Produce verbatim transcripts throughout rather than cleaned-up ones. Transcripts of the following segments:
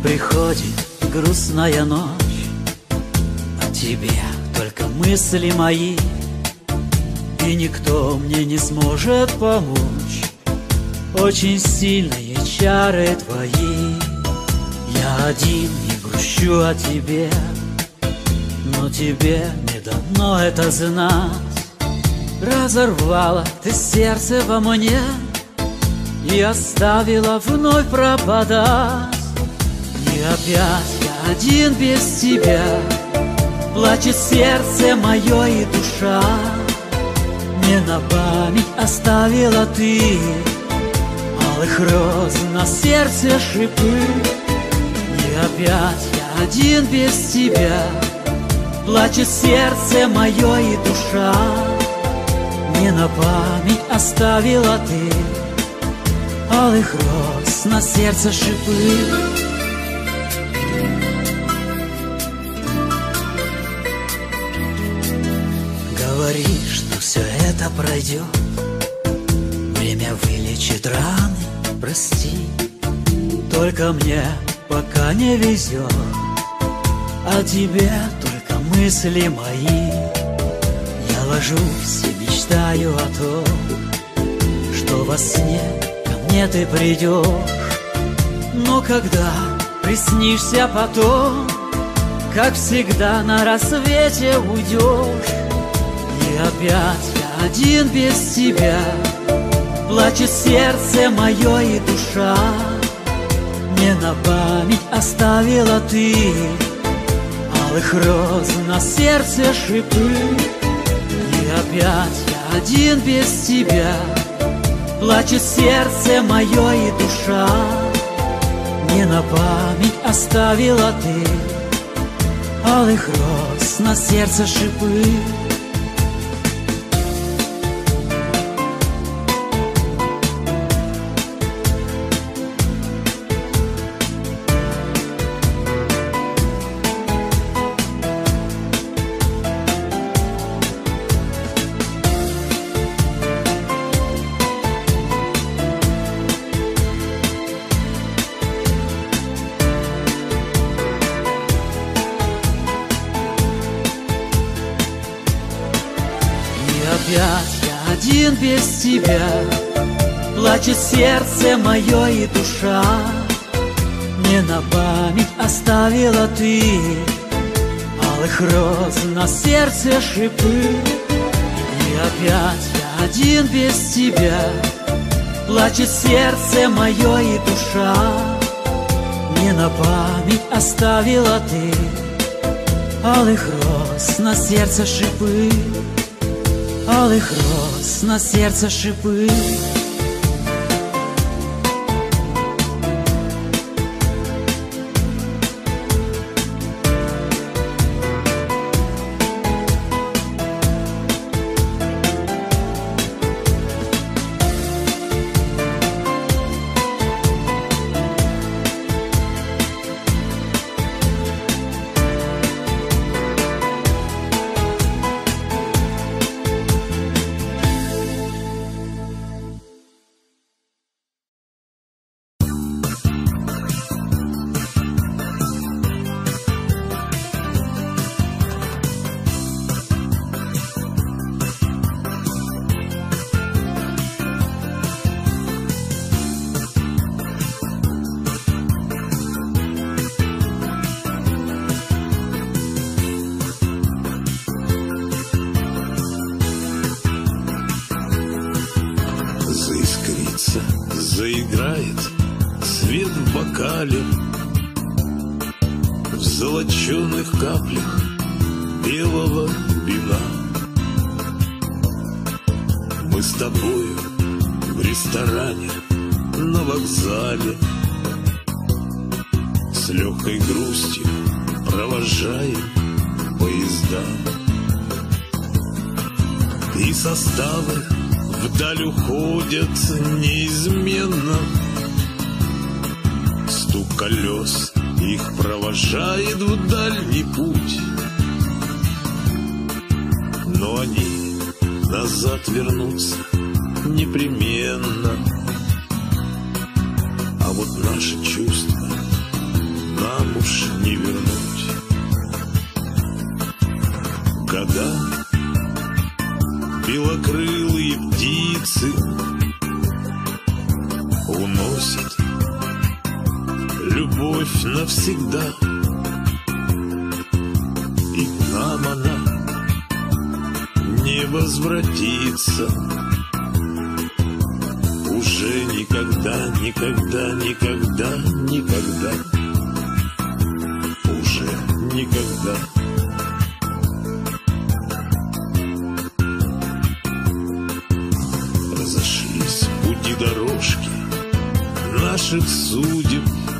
приходит грустная ночь, о тебе только мысли мои, и никто мне не сможет помочь. Очень сильные чары твои. Я один не грущу о тебе, но тебе не дано это знать. Разорвала ты сердце во мне и оставила вновь пропадать. И опять я один без тебя, плачет сердце мое и душа. Мне на память оставила ты алых роз на сердце шипы. И опять я один без тебя, плачет сердце мое и душа. Мне на память оставила ты алых роз на сердце шипы. Говори, что все это пройдет, время вылечит раны, прости. Только мне пока не везет, а тебе только мысли мои. Я ложусь и мечтаю о том, что во сне ко мне ты придешь. Но когда приснишься потом, как всегда на рассвете уйдешь. И опять я один без тебя, плачет сердце мое и душа. Мне на память оставила ты алых роз на сердце шипы. И опять я один без тебя, плачет сердце мое и душа. Мне на память оставила ты алых роз на сердце шипы. Опять я один без тебя, плачет сердце мое и душа. Мне на память оставила ты алых роз на сердце шипы. И опять я один без тебя, плачет сердце мое и душа. Мне на память оставила ты алых роз на сердце шипы. Алых роз на сердце шипы. Заиграет свет в бокале, в золоченых каплях белого вина. Мы с тобою в ресторане на вокзале с легкой грустью провожаем поезда. И составы вдаль уходят неизменно, стук колес их провожает в дальний путь. Но они назад вернутся непременно. А вот наши чувства уж не вернуть. Года белокрылые птицы уносят любовь навсегда, и к нам она не возвратится уже никогда, никогда, никогда, никогда, уже никогда. Разошлись пути дорожки наших судеб,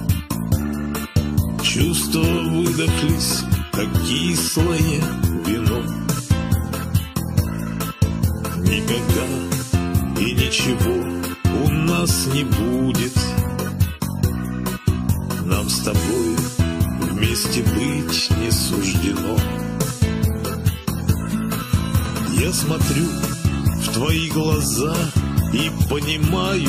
чувства выдохлись, как кислое вино. Никогда и ничего у нас не будет нам с тобой вместе быть не суждено. Я смотрю в твои глаза и понимаю,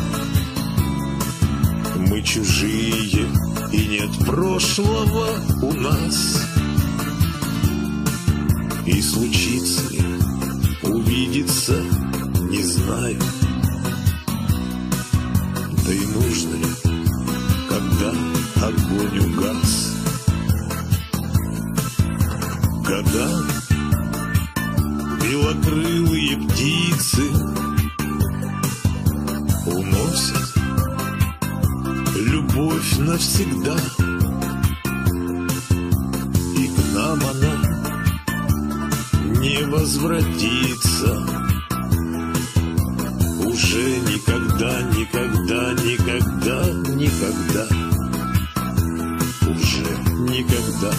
мы чужие, и нет прошлого у нас. И случится ли увидеться, не знаю. Да и нужно ли, когда огонь угас. Года белокрылые птицы уносят любовь навсегда, и к нам она не возвратится уже никогда, никогда, никогда, никогда, уже никогда.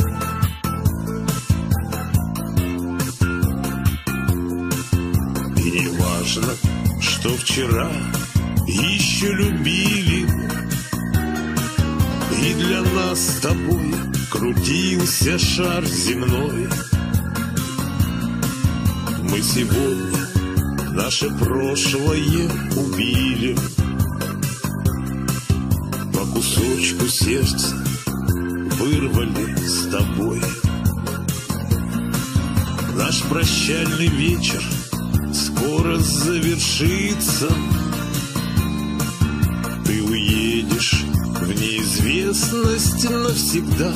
И не важно, что вчера еще любили, и для нас с тобой крутился шар земной. Мы сегодня наше прошлое убили, по кусочку сердца вырвали с тобой. Наш прощальный вечер скоро завершится. Ты уедешь в неизвестность навсегда,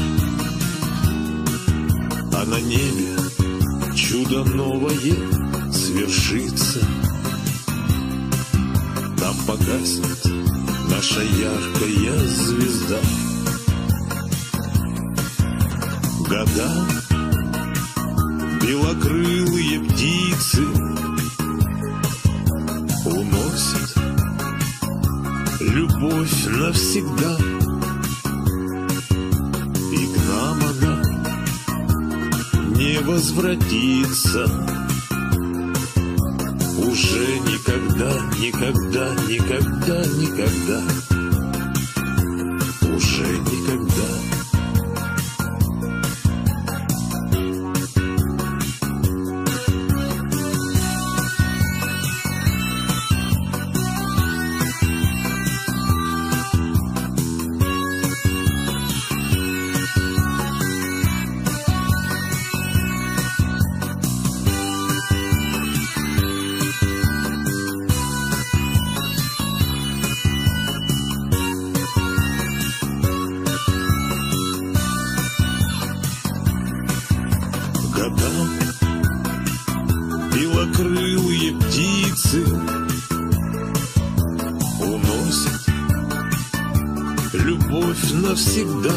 а на небе чудо новое свершится. Там погаснет наша яркая звезда. Года белокрылые птицы уносят любовь навсегда, и к нам она не возвратится уже никогда, никогда, никогда, никогда, уже никогда. Года белокрылые птицы уносят любовь навсегда,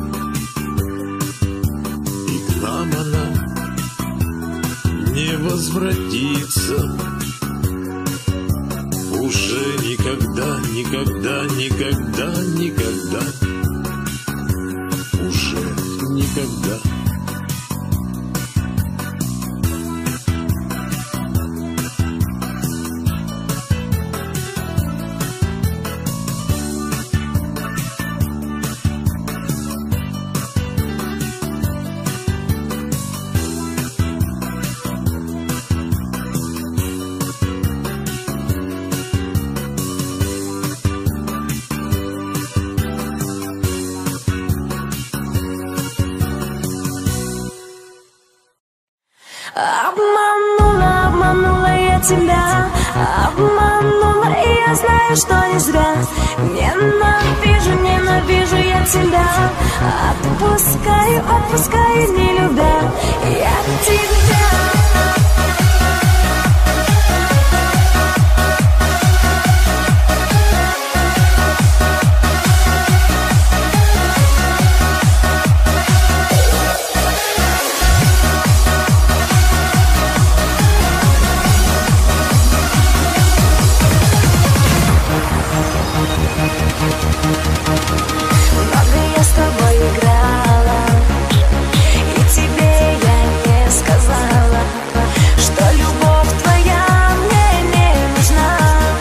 и к нам она не возвратится уже никогда, никогда, никогда, никогда, уже никогда. тебя обманула, и я знаю, что не зря. Ненавижу, ненавижу я тебя. Отпускаю, отпускаю, не любя я тебя. Много я с тобой играла, и тебе я не сказала, что любовь твоя мне не нужна.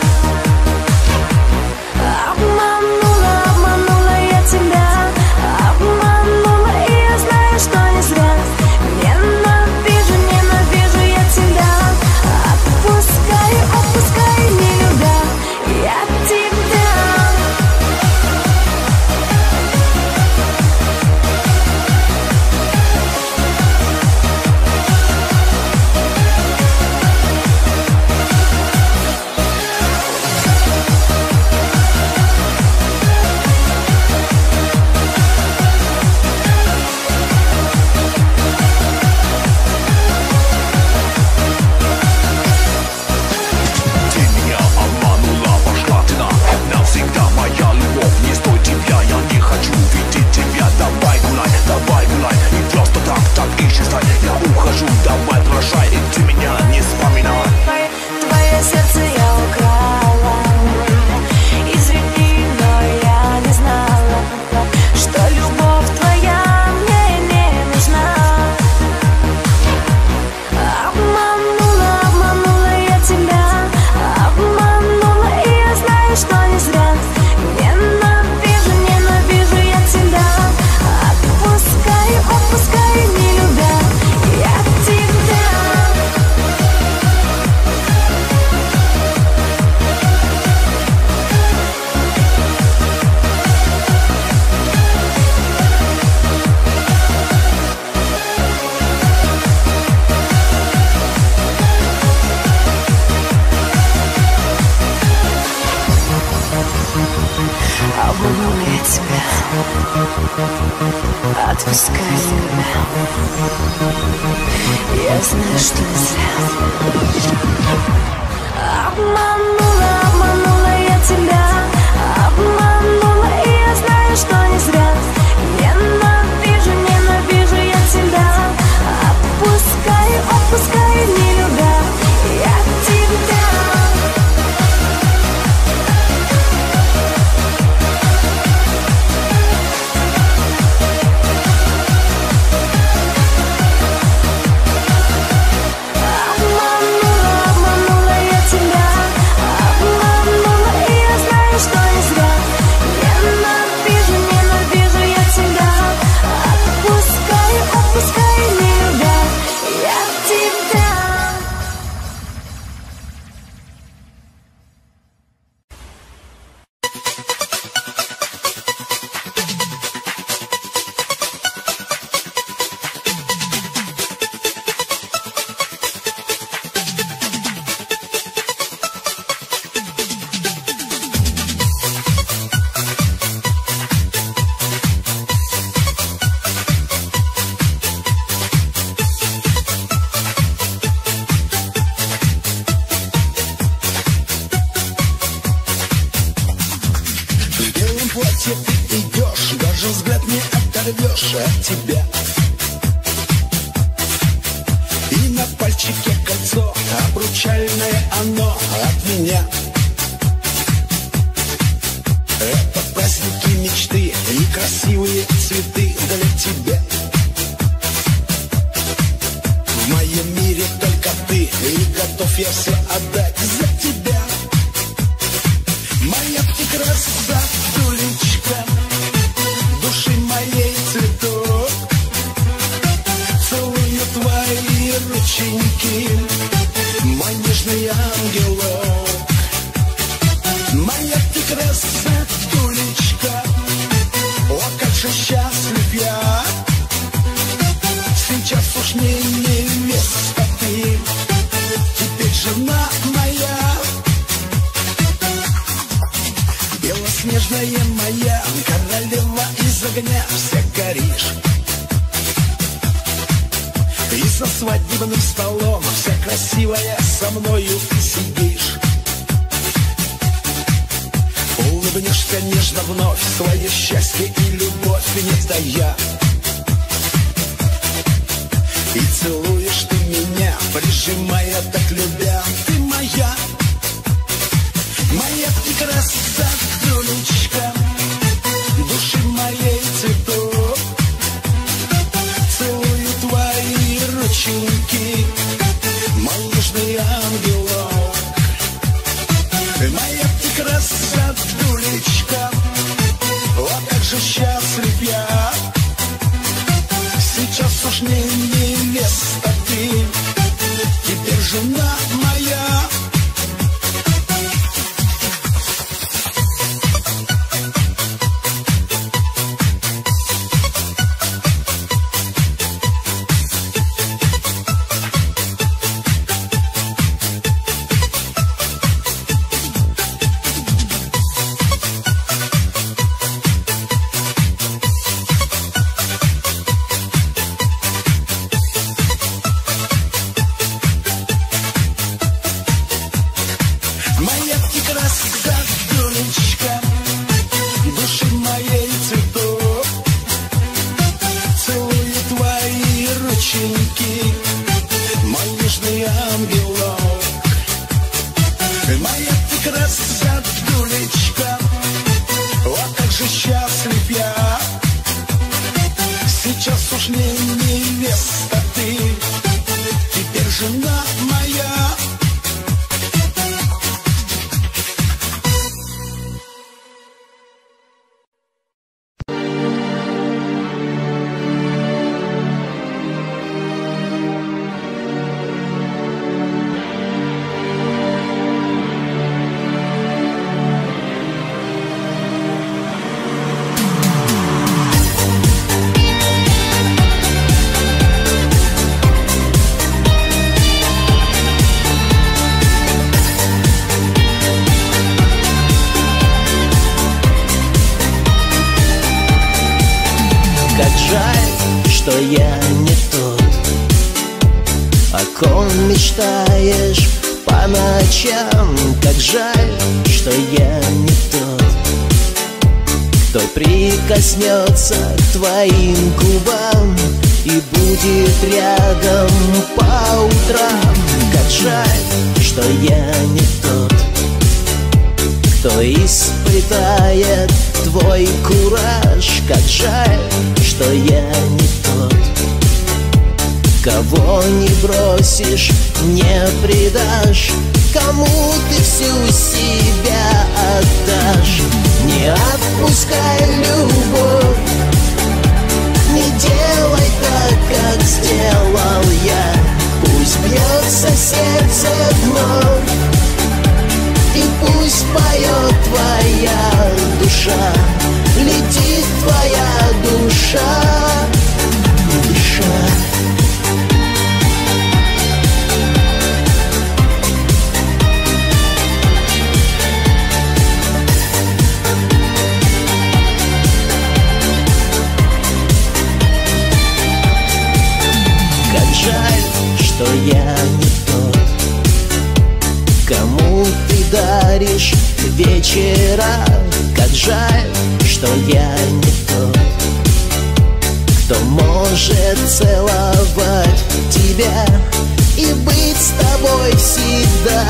Обманула, обманула я тебя, обманула, и я знаю, что не зря. Ненавижу, ненавижу я тебя. Отпускаю, отпускаю, не любя я тебя. Ты меня обманула, пошла ты на навсегда моя любовь. Не стой тебя, я не хочу видеть тебя. Давай гуляй, давай гуляй, и просто так, так исчезай. Я ухожу, давай прощай, и ты меня не вспоминай. Твое, твое сердце я украла. Извини, но я не знала, что любовь твоя мне не нужна. Обманула, обманула я тебя. Обманула, и я знаю, что не зря. Ненавижу, ненавижу я тебя. Отпускаю, отпускаю, не любя я тебя. Обманула я тебя. Отпускай меня. Я знаю, что не зря. Обманула, обманула я тебя. Обманула, и я знаю, что не зря. Ненавижу, ненавижу я тебя. Отпускаю, отпускаю, не любя я тебя. Обманула, обманула я тебя. Обманула, и я знаю, что не зря. Ненавижу, ненавижу я тебя. Отпускаю, отпускаю, не любя я тебя. В белом платье ты идешь, даже взгляд не оторвешь от тебя. И на пальчике кольцо, обручальное оно от меня. Это праздники мечты и красивые цветы для тебя. В моем мире только ты, и готов я все отдать за тебя. Моя ты красотулечка, души моей цветок. Целую твои рученьки, мой нежный ангелок. моя, королева из огня, вся горишь. И за свадебным столом вся красивая со мною сидишь. Улыбнешься нежно вновь, свое счастье и любовь не тая. И целуешь ты меня, прижимая, так любя. Ты моя, моя прекрасная красавчика, души моей цветок. Целую твои рученьки, мой нежный ангелок. Моя прекрасная дулечка, вот как же счастлив я. Сейчас уж не невеста ты, теперь жена моя. Что я не тот, о ком мечтаешь по ночам. Как жаль, что я не тот, кто прикоснется к твоим губам и будет рядом по утрам. Как жаль, что я не тот, кто испытает твой кураж. Как жаль, что я не тот, кого не бросишь, не предашь, кому ты всю себя отдашь. Не отпускай любовь, не делай так, как сделал я. Пусть бьется сердце вновь, и пусть поет твоя душа, летит твоя душа, душа. Как жаль, что я не тот, кому ты даришь вечера. Как жаль, что я не тот, кто может целовать тебя и быть с тобой всегда.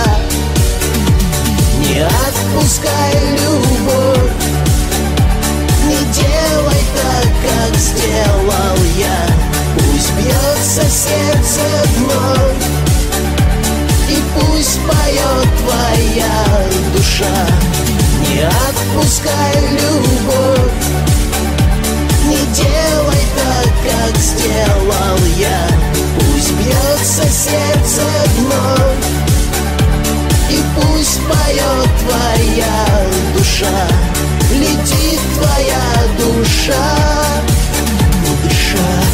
Не отпускай любовь, не делай так, как сделал я. Пусть бьется сердце вновь, и пусть поет твоя душа. Не отпускай любовь, не делай так, как сделал я. Пусть бьется сердце вновь, и пусть поет твоя душа, летит твоя душа, душа.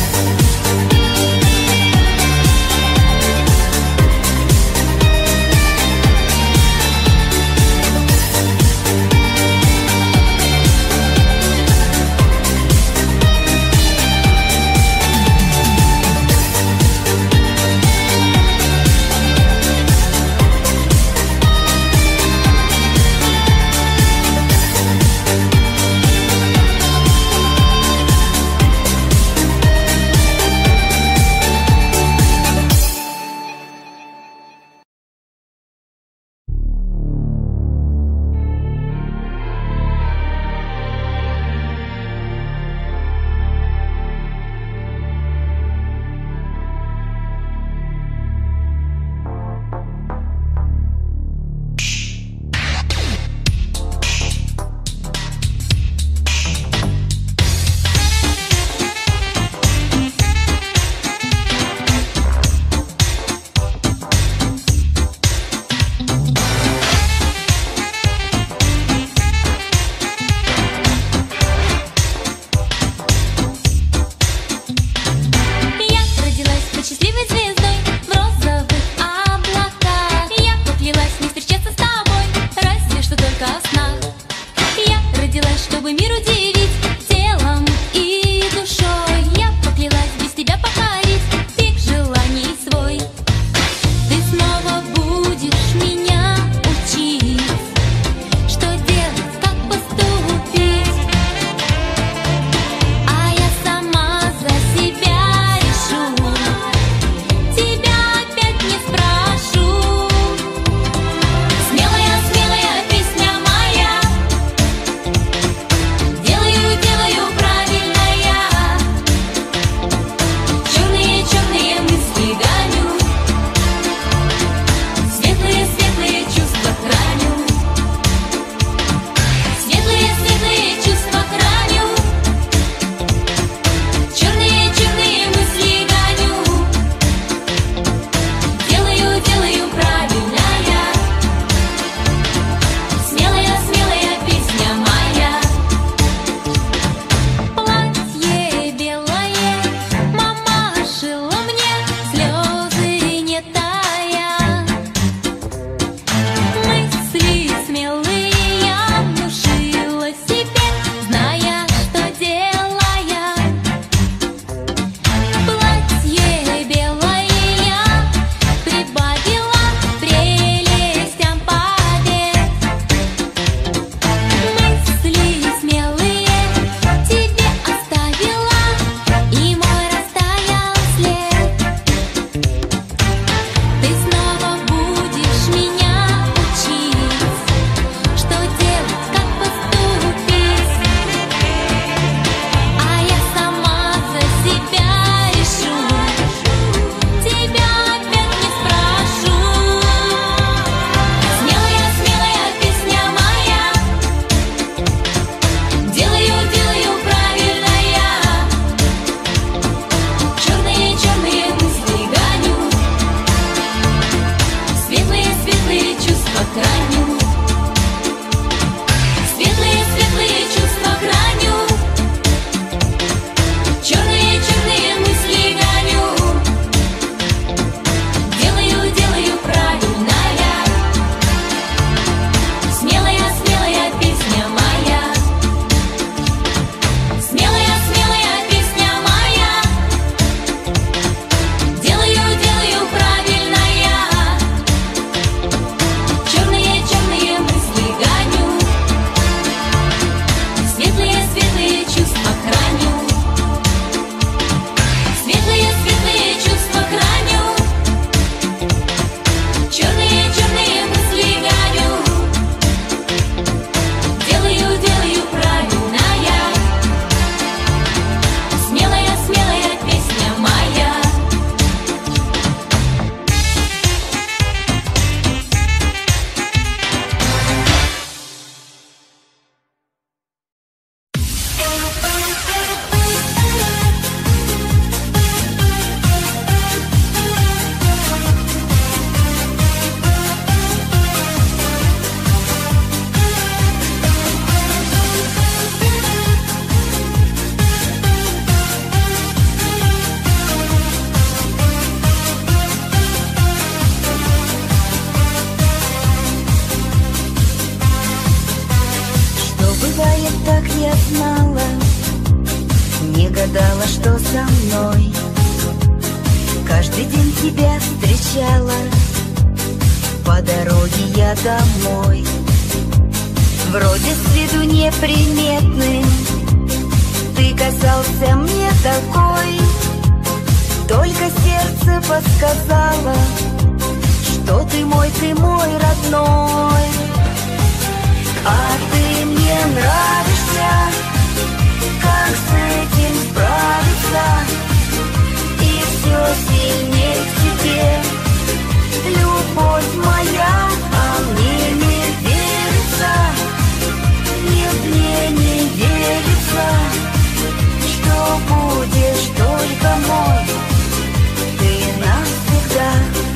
гадала, что со мной. Каждый день тебя встречала по дороге я домой. Вроде с виду неприметный, ты казался мне такой. Только сердце подсказало, что ты мой, ты мой родной. А ты мне нравишься, как с этим справиться? И все сильнее к тебе, любовь моя, а мне не верится. Нет, мне не верится, что будешь только мой, ты навсегда.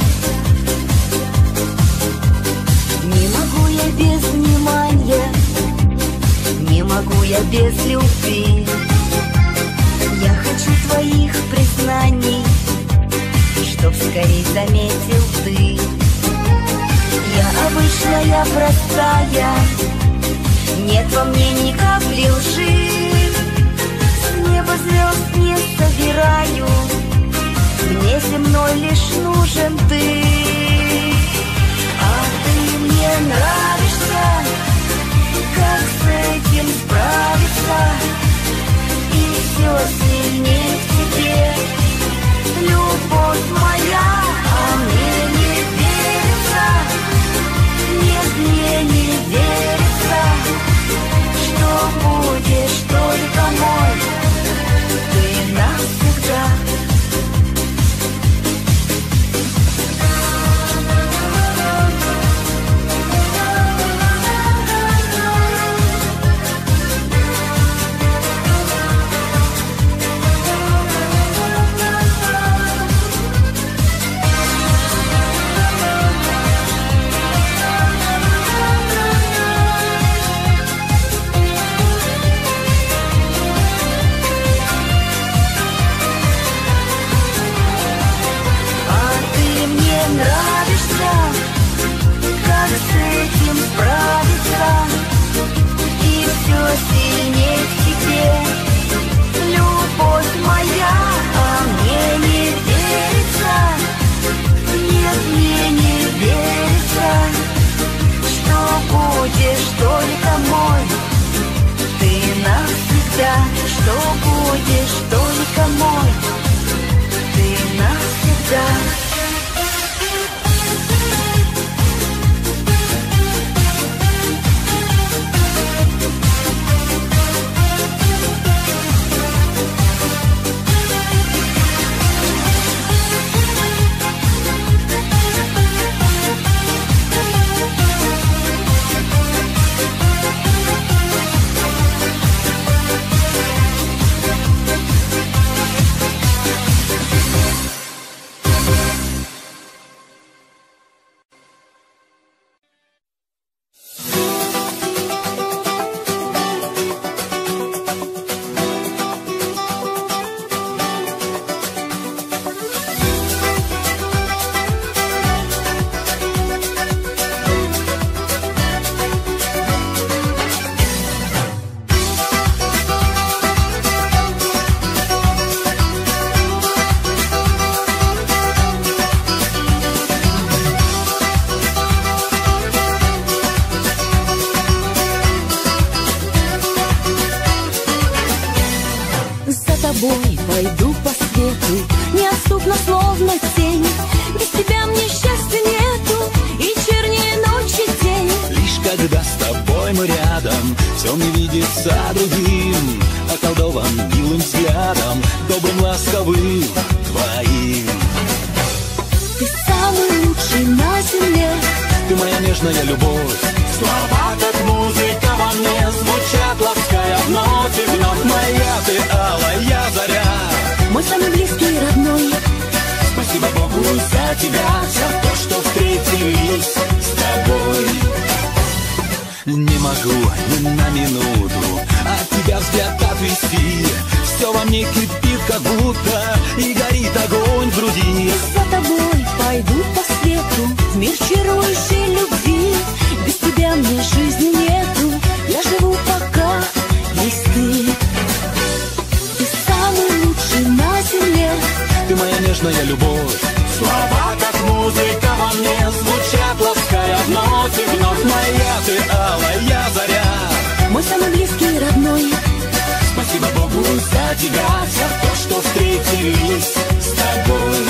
Не могу я без внимания, не могу я без любви. Я хочу твоих признаний, чтоб скорей заметил ты. Я обычная, простая, нет во мне ни капли лжи. С неба звезд не собираю, мне земной лишь нужен ты. А ты мне нравишься, как с этим справиться? И все сильнее к тебе, любовь моя, а мне не верится. Нет, мне не верится, что будешь только мой, ты навсегда. Нравишься, как с этим справиться? И все сильнее к тебе, любовь моя, а мне не верится. Нет, мне не верится, что будешь только мой, ты навсегда. Что будешь только мой, ты навсегда. Пойду по свету, неотступно словно тень. Без тебя мне счастья нету, и чернее ночи день. Лишь когда с тобой мы рядом, все мне видится другим, околдован милым взглядом, добрым, ласковым твоим. Ты самый лучший на земле, ты моя нежная любовь. Слова, как музыка во мне, звучат, лаская вновь и вновь. Моя ты алая заря, мой самый близкий и родной. Спасибо Богу за тебя, за то, что встретились с тобой. Не могу ни на минуту от тебя взгляд отвести. Все во мне кипит, как будто, и горит огонь в груди. За тобой пойду по свету, в мир чарующей любви. Без тебя мне жизни нету, я живу пока есть ты. Ты самый нежная любовь. Слова, как музыка во мне, звучат, лаская вновь и вновь. Моя ты алая заря, мой самый близкий родной. спасибо Богу за тебя, за то, что встретились с тобой.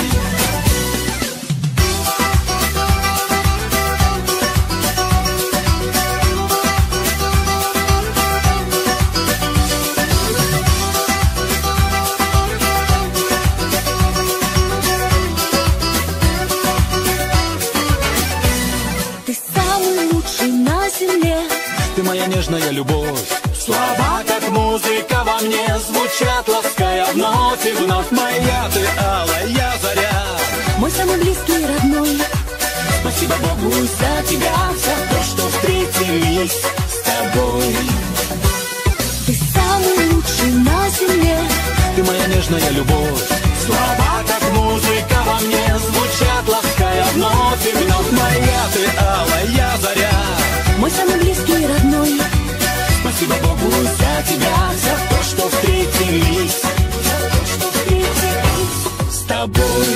Ты самый лучший на земле, Ты моя нежная любовь. Слова, как музыка во мне, звучат, лаская вновь и вновь. Моя ты алая заря, мой самый близкий родной. спасибо Богу за тебя, за то, что встретились с тобой. Ты самый лучший на земле, Ты моя нежная любовь. Слова, как музыка во мне, звучат, лаская вновь и вновь. Моя ты алая заря, мой самый близкий родной. спасибо Богу за тебя, за то, что встретились, за то, что встретились с тобой.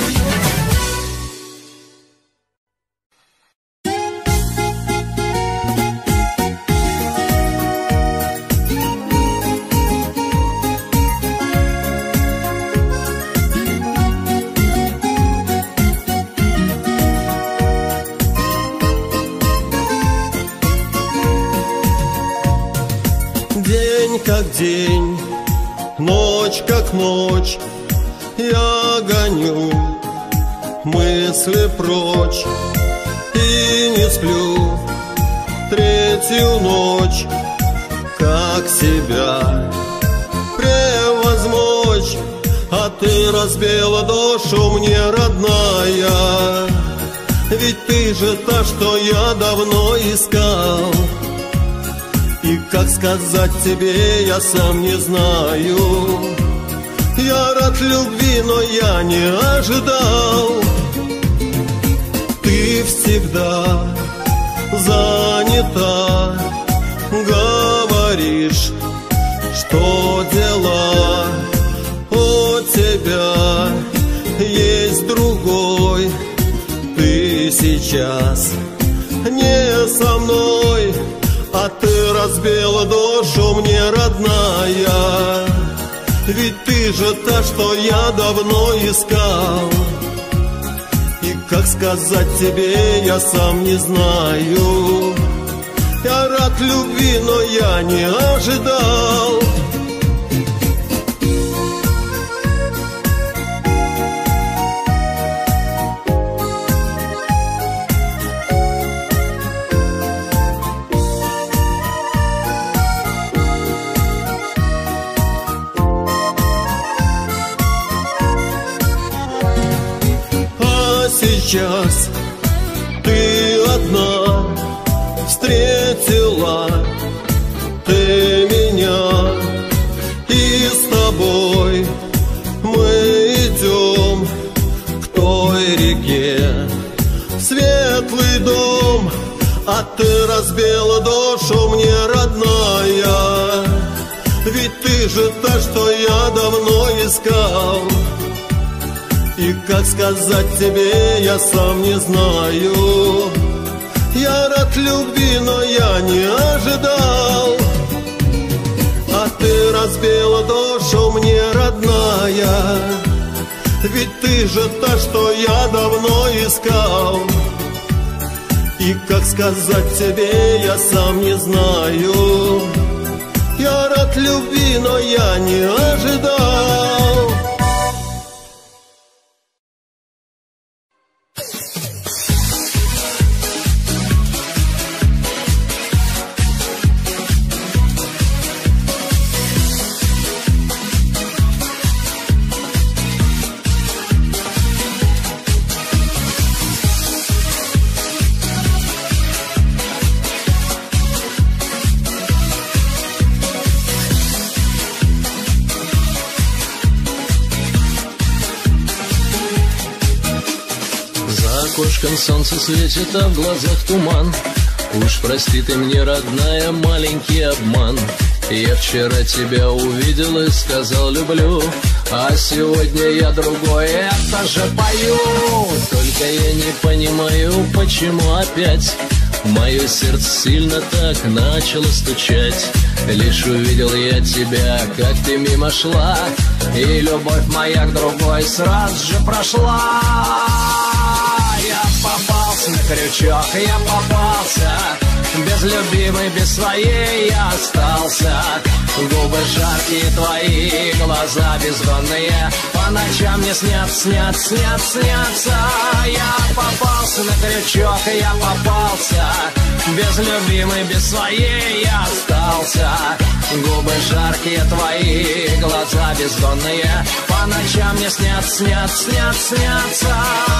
День как день, ночь как ночь, я гоню мысли прочь и не сплю третью ночь. Как себя превозмочь, а ты разбила душу мне, родная. Ведь ты же та, что я давно искал. И как сказать тебе, я сам не знаю. Я рад любви, но я не ожидал. Ты всегда занята, говоришь, что дела у тебя есть другой. Ты сейчас не со мной, а ты разбила душу мне, родная. Ведь ты же та, что я давно искал. И как сказать тебе, я сам не знаю. Я рад любви, но я не ожидал. Сейчас ты одна встретила ты меня, и с тобой мы идем к той реке, в светлый дом. А ты разбила душу мне, родная. Ведь ты же та, что я давно искал. И как сказать тебе, я сам не знаю. Я рад любви, но я не ожидал. А ты разбила душу мне, родная. Ведь ты же та, что я давно искал. И как сказать тебе, я сам не знаю. Я рад любви, но я не ожидал. окошком солнце светит, а в глазах туман. Уж прости ты мне, родная, маленький обман. Я вчера тебя увидел и сказал люблю, а сегодня я другой это же пою. Только я не понимаю, почему опять мое сердце сильно так начало стучать. Лишь увидел я тебя, как ты мимо шла, и любовь моя к другой сразу же прошла. Я попался на крючок, я попался, без любимой, без своей я остался. Губы жаркие твои, глаза бездонные, по ночам мне снятся, снятся, снятся, снятся. Я попался на крючок, я попался, без любимой, без своей я остался. Губы жаркие твои, глаза бездонные, по ночам мне снятся, снятся, снятся, снятся.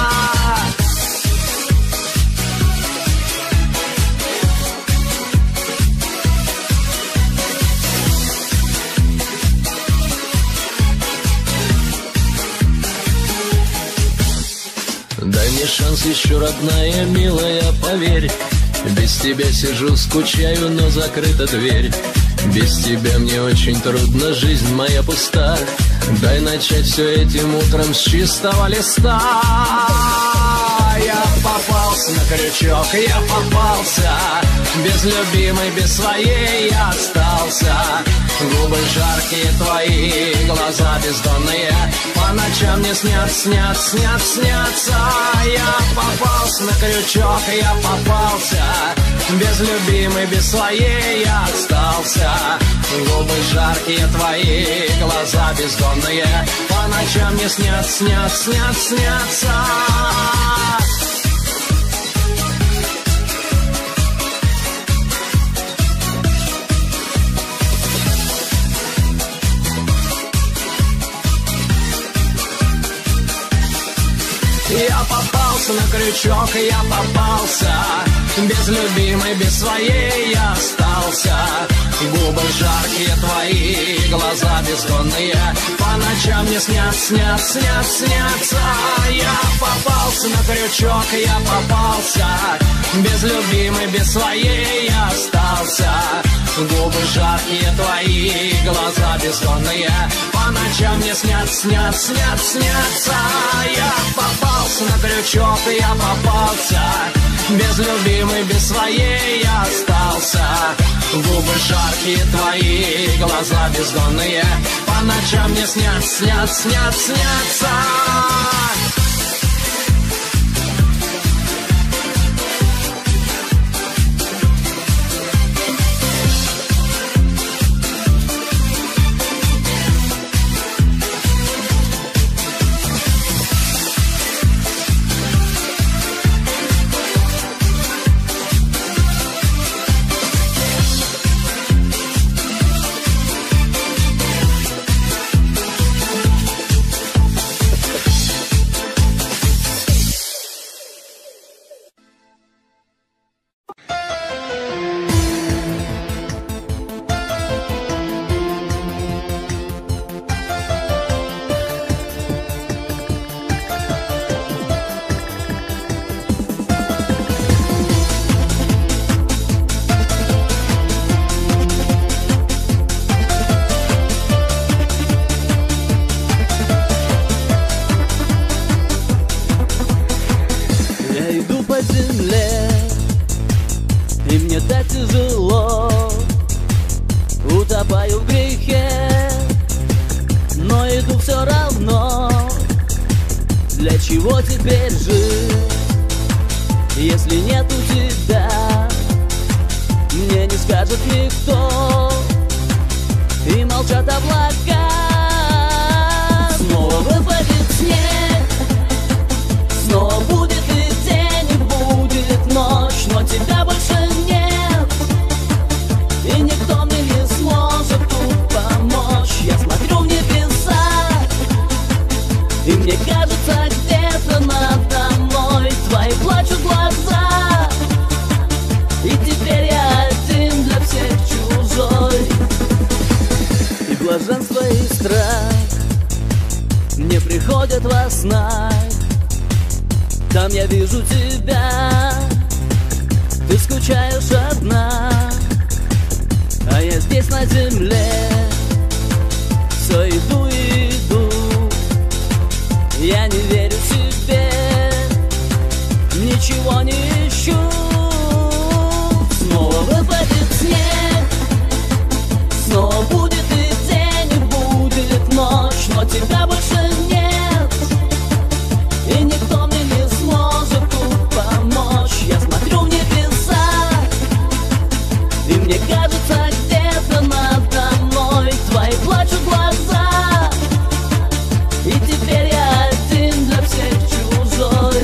Дай мне шанс еще, родная, милая, поверь. Без тебя сижу, скучаю, но закрыта дверь. Без тебя мне очень трудно, жизнь моя пуста. Дай начать все этим утром с чистого листа. Я попался на крючок, я попался, без любимой, без своей я остался. Губы жаркие твои, глаза бездонные, по ночам мне снятся, снятся, снятся, снятся. Я попался на крючок, я попался, без любимой, без своей я остался. Губы жаркие твои, глаза бездонные, по ночам мне снятся, снятся, снятся, снятся. Я попался на крючок, я попался, без любимой, без своей я остался. Губы жаркие твои, глаза бездонные, по ночам мне снятся, снятся, снятся, снятся. Я попался на крючок, я попался, без любимой, без своей я остался. Губы жаркие твои, глаза бездонные, по ночам мне снятся, снятся, снятся, снятся. Я попался на крючок, я попался, без любимой, без своей я остался. Губы жаркие твои, глаза бездонные, по ночам мне снятся, снятся, снятся, снятся. Чего теперь жить, если нету тебя? Мне не скажет никто, и молчат облака. Снова выпадет снег, снова будет и день, и будет ночь, но тебя больше нет, и никто мне не сможет тут помочь. Я смотрю в небеса, и мне кажется, где-то надо мной твои плачут глаза, и теперь я один для всех чужой. И блаженство и страх мне приходят во снах. Там я вижу тебя, ты скучаешь одна, А я здесь на земле все иду и иду. Я не верю себе, ничего не ищу. Снова выпадет снег, снова будет и день, и будет ночь, но тебя больше нет, и никто мне не сможет тут помочь. Я смотрю в небеса, и мне кажется, где-то надо мной твои плачут глаза, и теперь я один для всех чужой.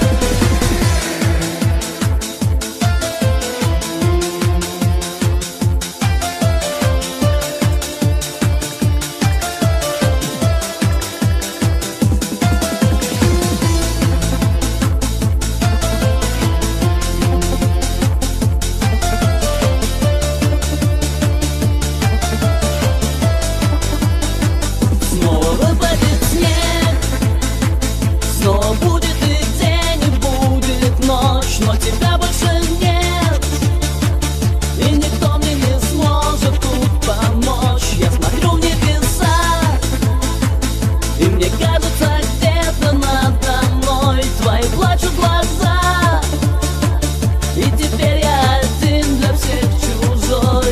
Снова выпадет снег, снова будет и день, и будет ночь, но тебя больше нет, и никто мне не сможет тут помочь. Я смотрю в небеса, и мне кажется, где-то надо мной твои плачут глаза, и теперь я один для всех чужой.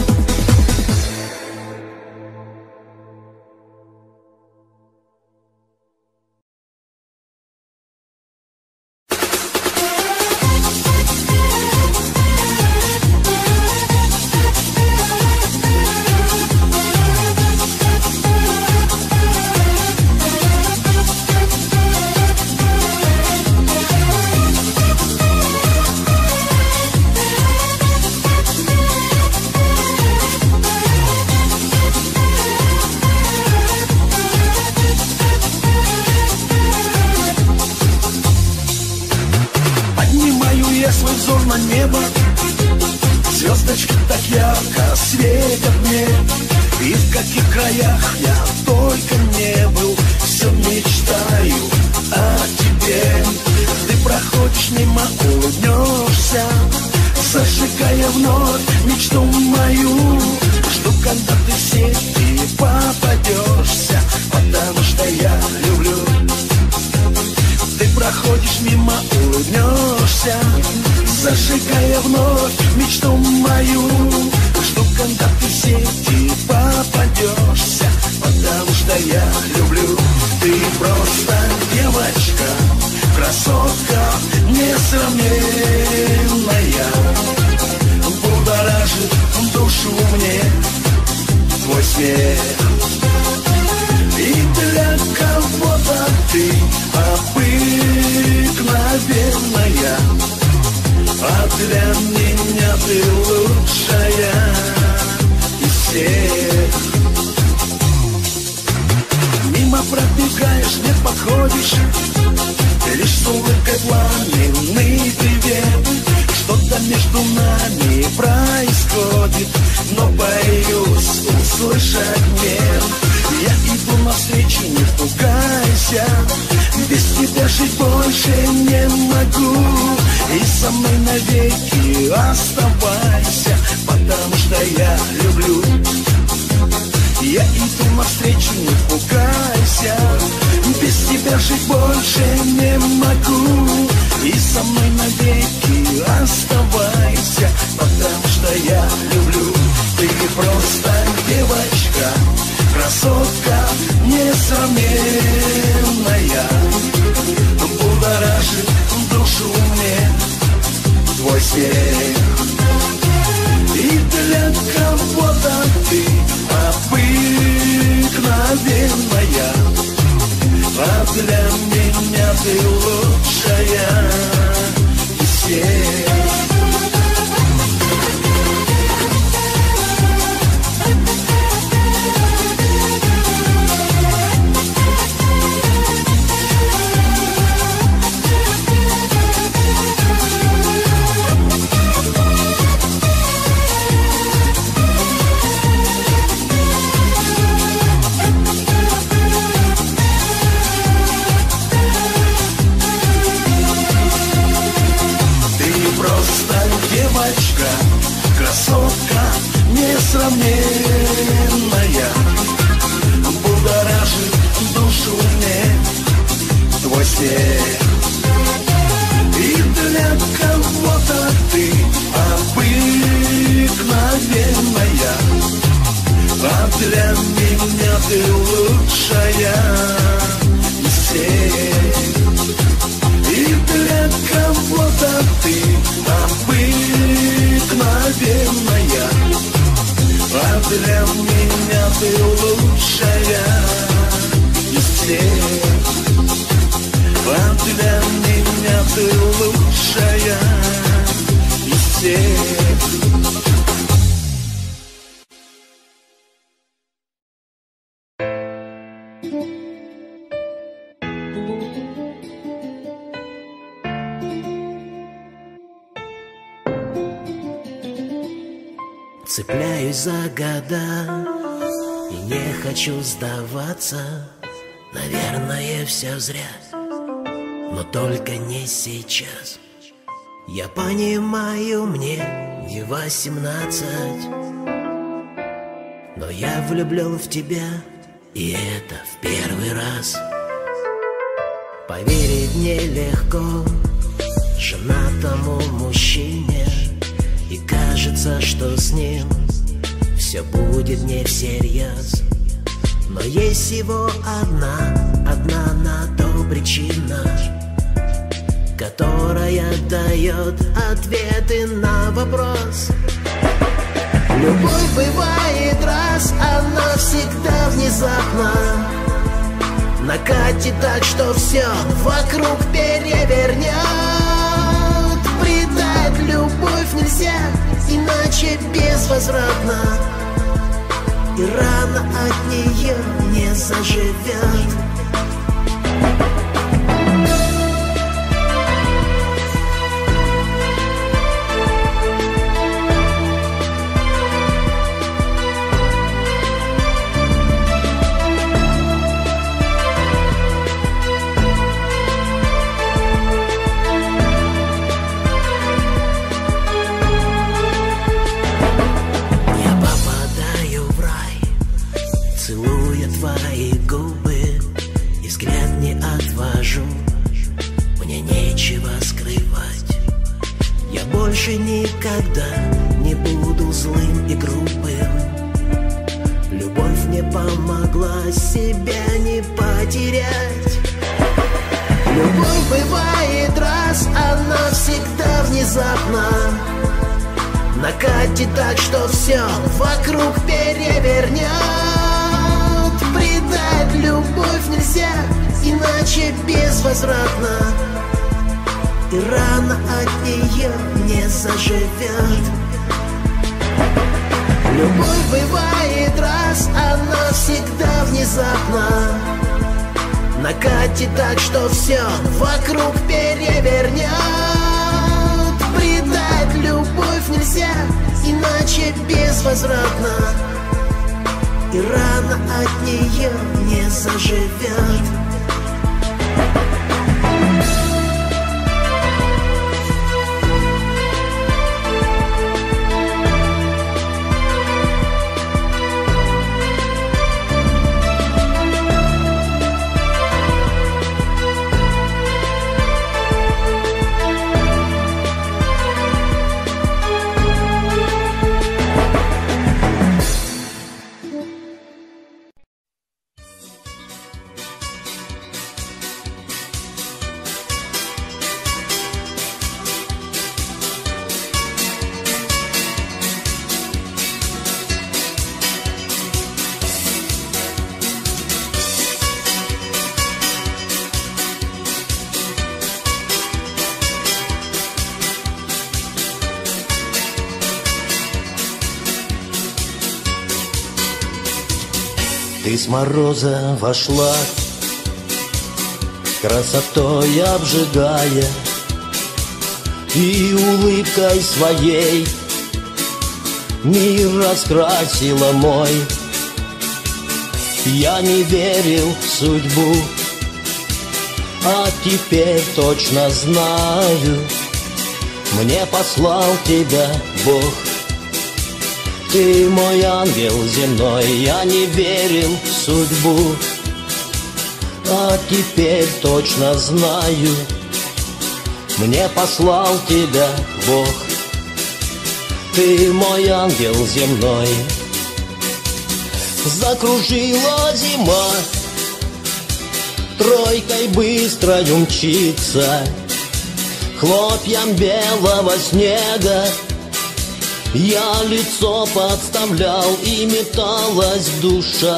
Поднимаю я свой взор на небо, звездочки так ярко светят мне. И в каких краях я только не был, все мечтаю о тебе. Ты проходишь мимо, улыбнешься, зажигая вновь мечту мою. Жду, когда ты в сети попадешься, потому что я люблю. Ты проходишь мимо, улыбнешься, зажигая вновь мечту мою. Жду, когда ты в сети попадешься, потому что я люблю. Ты просто девочка, красотка несравненная, будоражит душу мне твой смех. И для кого-то ты обыкновенная, а для меня ты лучшая из всех. Мимо пробегаешь, не подходишь, ты лишь с улыбкой пламенный привет. Что-то между нами происходит, но боюсь услышать нет. Я иду навстречу, не пугайся, без тебя жить больше не могу. И со мной навеки оставайся, потому что я люблю. Я иду навстречу, не пугайся, без тебя жить больше не могу. И со мной навеки оставайся, потому что я люблю. Ты просто девочка, красотка несравненная, будоражит душу мне твой смех. И для кого-то ты обыкновенная, а для меня ты лучшая из всех. ты лучшая из всех. И для кого-то ты обыкновенная, а для меня ты лучшая из всех. А для меня ты лучшая из всех. Цепляюсь за года и не хочу сдаваться. Наверное, все зря, но только не сейчас. Я понимаю, мне не восемнадцать, но я влюблен в тебя, и это в первый раз. Поверить нелегко женатому мужчине, и кажется, что с ним все будет не всерьез. Но есть всего одна, одна на то причина, которая дает ответы на вопрос. Любовь бывает раз, она всегда внезапно накатит так, что все вокруг перевернет. Предать любовь нельзя, иначе безвозвратно, и рана от нее не заживет. Твои губы и взгляд не отвожу, мне нечего скрывать. Я больше никогда не буду злым и грубым. Любовь мне помогла себя не потерять. Любовь бывает раз, она всегда внезапно накатит так, что все вокруг перевернет. Предать любовь нельзя, иначе безвозвратно, и рана от нее не заживет. Любовь бывает раз, она всегда внезапно накатит так, что все вокруг перевернет. Предать любовь нельзя, иначе безвозвратно, и рана от нее не заживет. Ты с мороза вошла, красотой обжигая, и улыбкой своей мир раскрасила мой. Я не верил в судьбу, а теперь точно знаю, мне послал тебя Бог. Ты мой ангел земной, я не верил в судьбу, а теперь точно знаю, мне послал тебя Бог. Ты мой ангел земной. Закружила зима, тройкой быстрой умчится, хлопьям белого снега я лицо подставлял, и металась душа,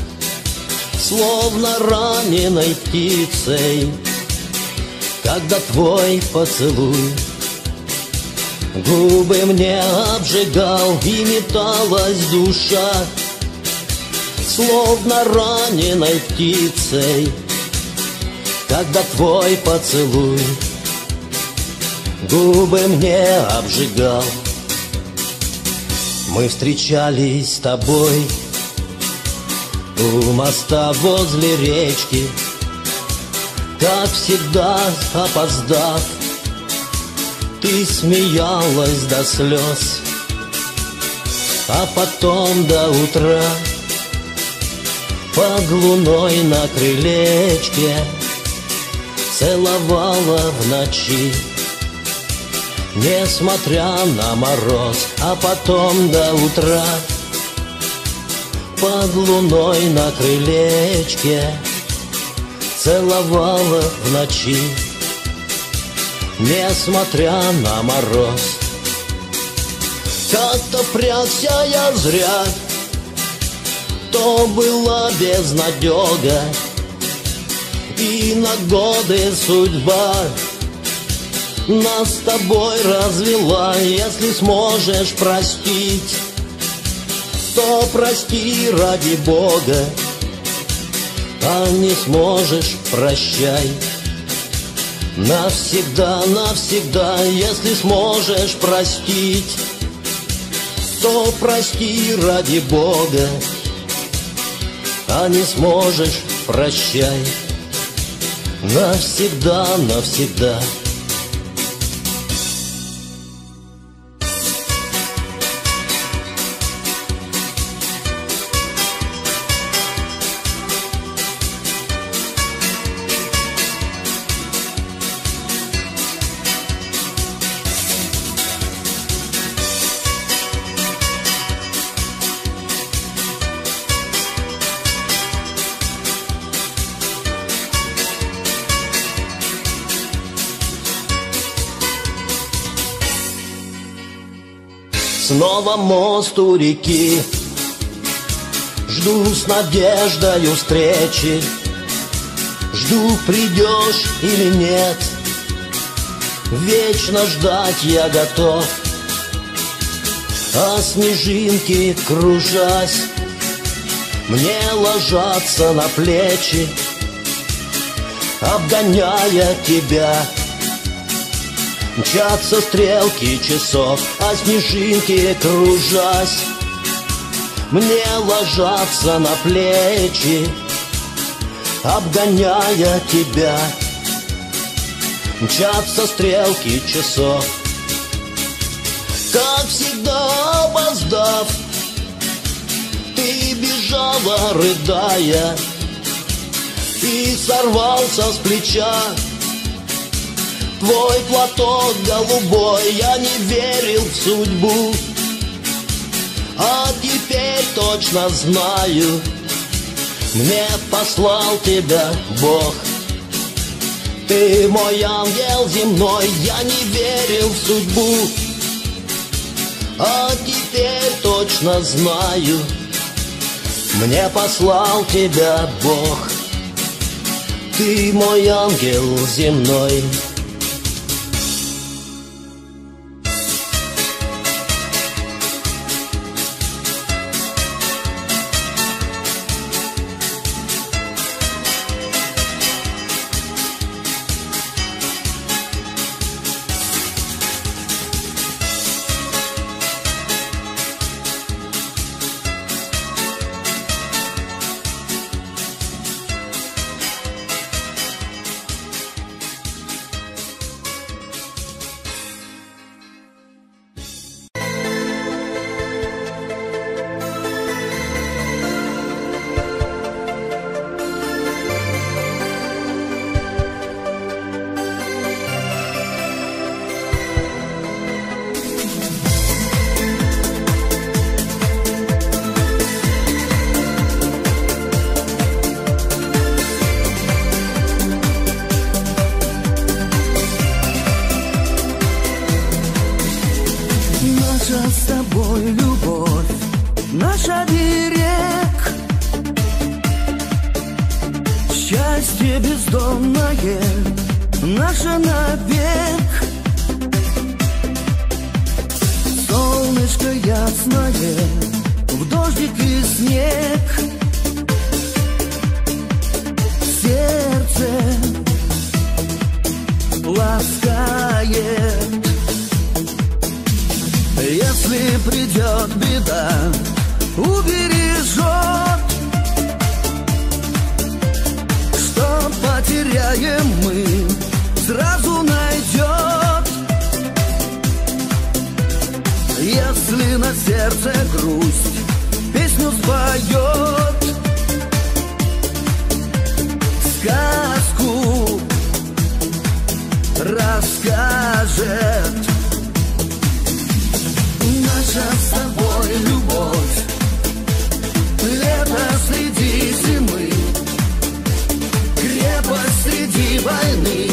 словно раненой птицей, когда твой поцелуй губы мне обжигал, и металась душа, словно раненой птицей, когда твой поцелуй губы мне обжигал. Мы встречались с тобой у моста возле речки, как всегда опоздав, ты смеялась до слез, а потом до утра под луной на крылечке целовала в ночи, несмотря на мороз, а потом до утра под луной на крылечке целовала в ночи, несмотря на мороз. Как-то впрягся я зря, то была безнадега, и на годы судьба нас с тобой развела. Если сможешь простить, то прости ради Бога, а не сможешь — прощай. Навсегда, навсегда, если сможешь простить, то прости ради Бога, а не сможешь — прощай. Навсегда, навсегда. Снова мост у реки, жду с надеждою встречи, жду, придешь или нет, вечно ждать я готов. А снежинки, кружась, мне ложатся на плечи, обгоняя тебя. Мчатся стрелки часов, а снежинки, кружась, мне ложатся на плечи, обгоняя тебя. Мчатся стрелки часов, как всегда опоздав, ты бежала, рыдая, и сорвался с плеча твой платок голубой. Я не верил в судьбу, а теперь точно знаю, мне послал тебя Бог. Ты мой ангел земной. Я не верил в судьбу, а теперь точно знаю, мне послал тебя Бог. Ты мой ангел земной. Счастье бездомное, наше навек. Солнышко ясное, в дождик и снег. Сердце ласкает. Если придет беда, убережет. Что потеряем мы, сразу найдет. Если на сердце грусть, песню споет. Сказку расскажет. Наша с тобой любовь, лето среди зимы, крепость среди войны.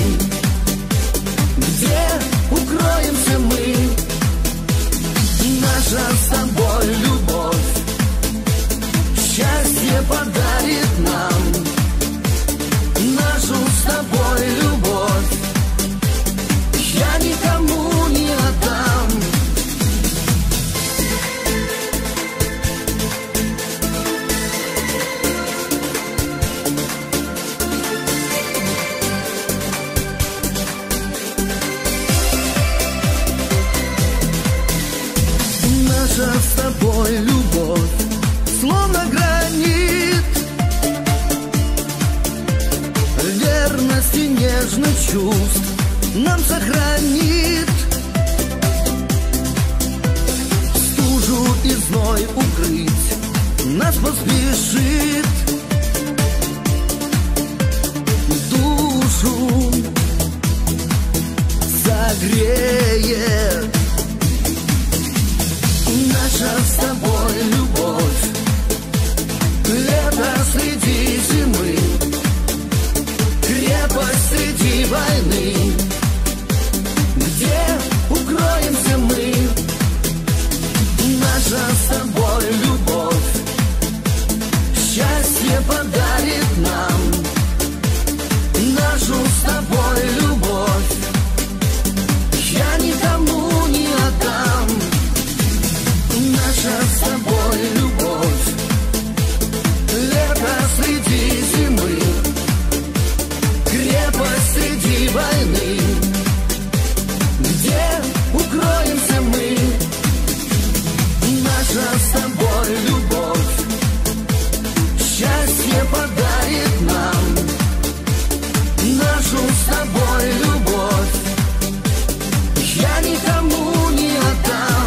Где укроемся мы? Наша с тобой любовь счастье подарит нам. Нашу с тобой любовь я никому не отдам. Наша с тобой любовь словно гранит, верность и нежность чувств нам сохранит. Стужу и зной укрыть нас поспешит. Душу согреет. Наша с тобой любовь, лето среди зимы, крепость среди войны. Где укроемся мы? Наша с тобой любовь счастье подарит нам. Нашу с тобой любовь я никому не отдам. Наша с тобой любовь, лето среди зимы, крепость среди войны. Где укроемся мы? Наша с тобой любовь счастье подарит нам. Нашу с тобой любовь я никому не отдам.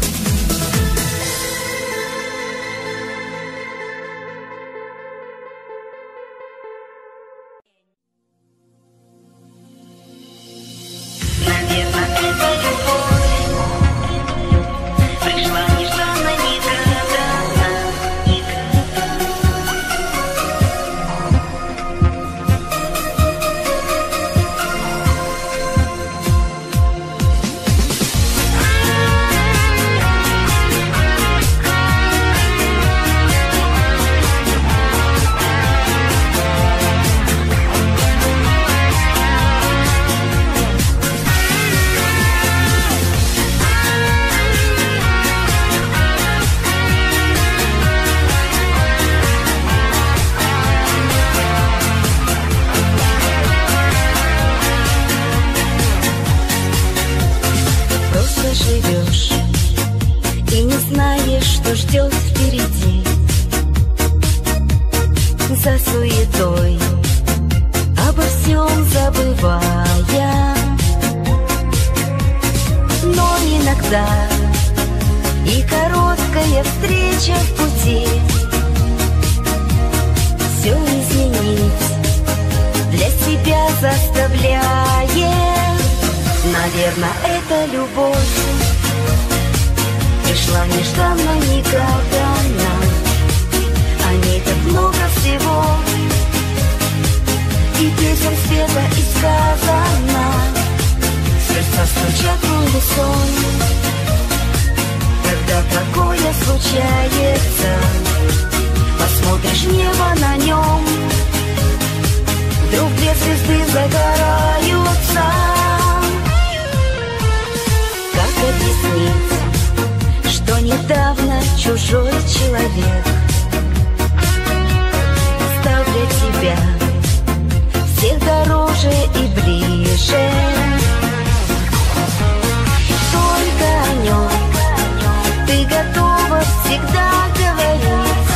Живешь и не знаешь, что ждет впереди. За суетой обо всем забывая, но иногда и короткая встреча в пути все изменить для себя заставляет. Наверное, это любовь пришла нежданно, негаданно. О ней так много всего, и песен света и сказано. Сердца стучат в унисон, когда такое случается. Посмотришь небо на нем, загораются. Как объяснить, что недавно чужой человек стал для тебя всех дороже и ближе? Только о нем ты готова всегда говорить,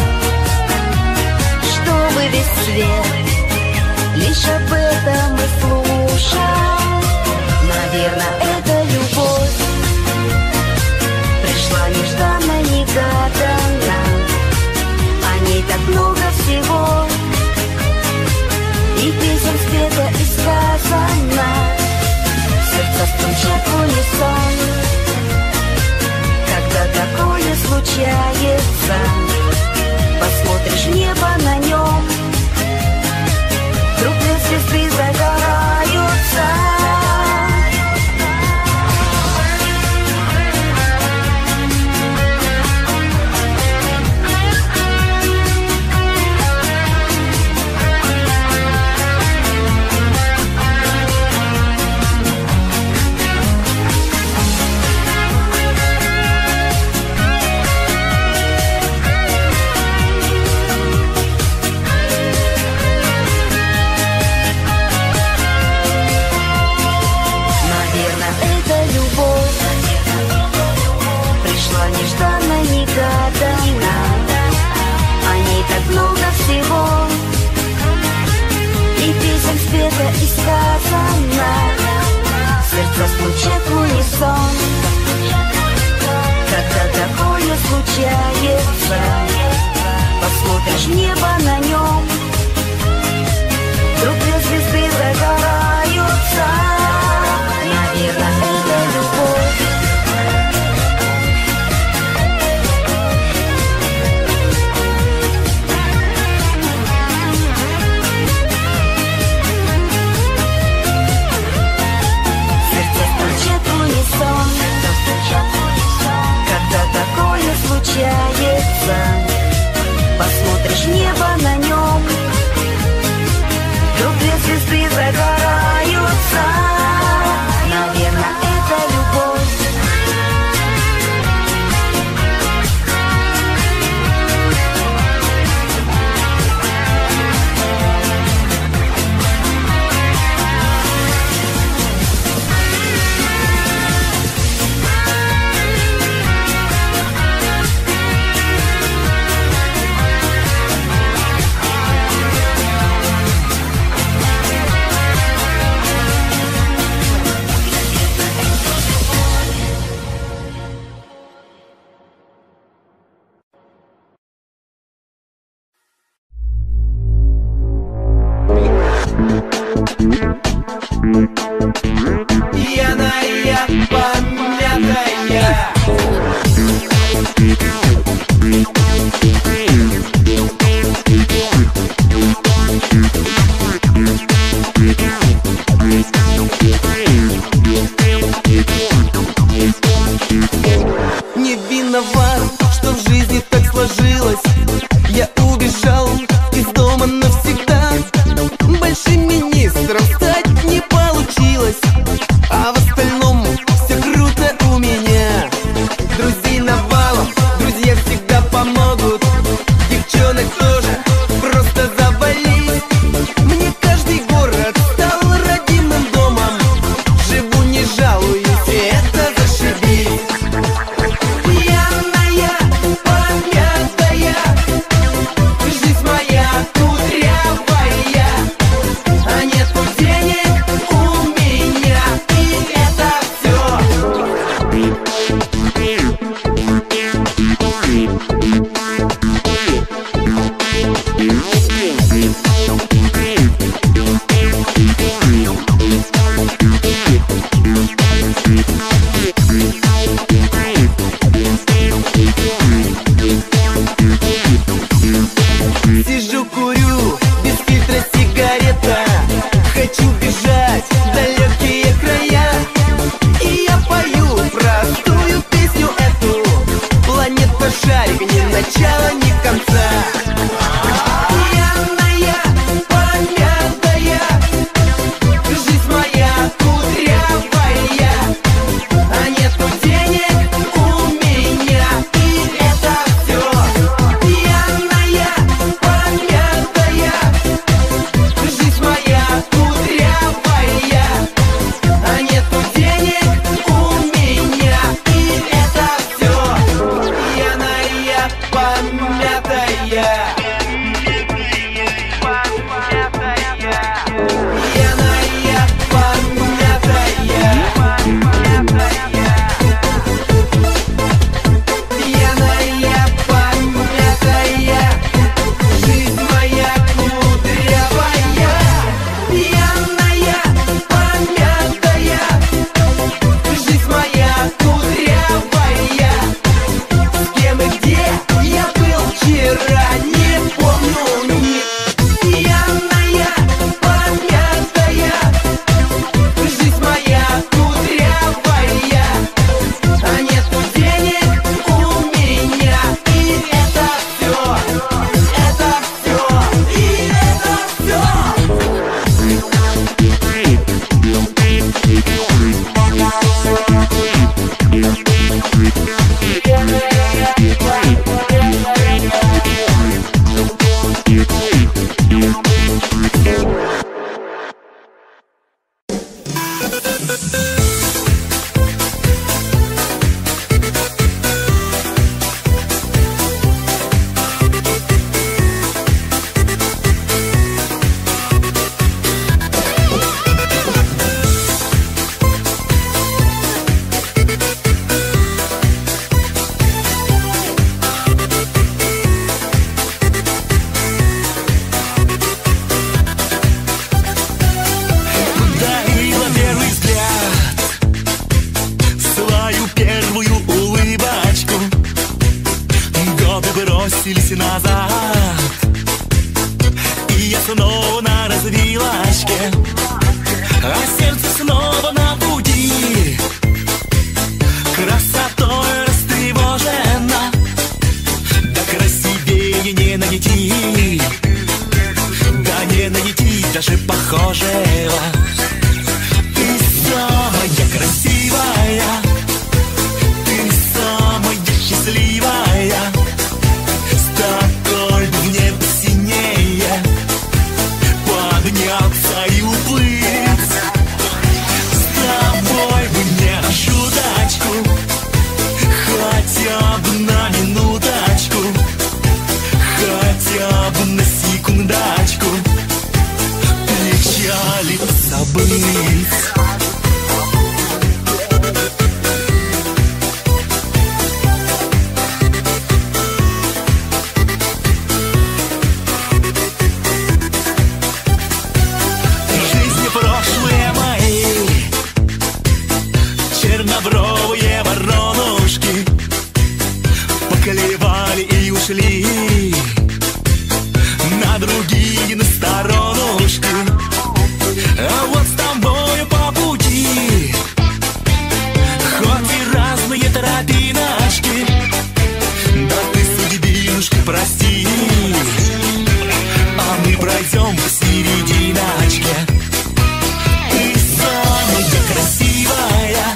чтобы весь свет лишь об этом и слушал. Наверное, это любовь пришла нежданно, негаданно. О ней так много всего, и песен спета, и сказано. Сердца стучат в унисон, когда такое случается. Посмотришь в небо, на нем вдруг две звезды загораются. И сказано, сердца стучат в унисон, когда такое случается. Посмотришь в небо, на нем вдруг две звезды загораются. Наверное, это любовь. Когда такое случается, посмотришь в небо, на нем вдруг две звезды загораются. Наверное, это любовь. Пьяная, помятая. Не виноват, что в жизни так сложилось. Я убежал из дома навсегда. Большим министром стать не получилось, а в остальном все круто у меня. Друзей навалом, друзья всегда помогут. Девчонок тоже, просто завались. Мне каждый город стал родимым домом. Живу, не жалуюсь, и это зашибись. Пьяная, помятая, жизнь моя кудрявая. А нету денег у меня, и это все. Сижу, курю, без фильтра сигарета. Хочу бежать в далекие края. И я пою простую песню эту. Планета шарик, ни начала, ни конца. Пьяная, помятая, снова на развилочке, а сердце снова на пути. Красотой растревожена, да красивее не найти, да не найти даже похожего. Ты самая красивая, ты самая счастливая, с такой бы в небо синее подняться и уплыть. С тобой бы мне на шуточку, хотя бы на минуточку, хотя бы на секундочку печали забыть. Чернобровые воронушки поколебали и ушли на другие, на сторонушки. А вот с тобою по пути, хоть и разные тропиночки, да ты, судьбинушка, прости, а мы пройдем посерединочке. Ты самая красивая,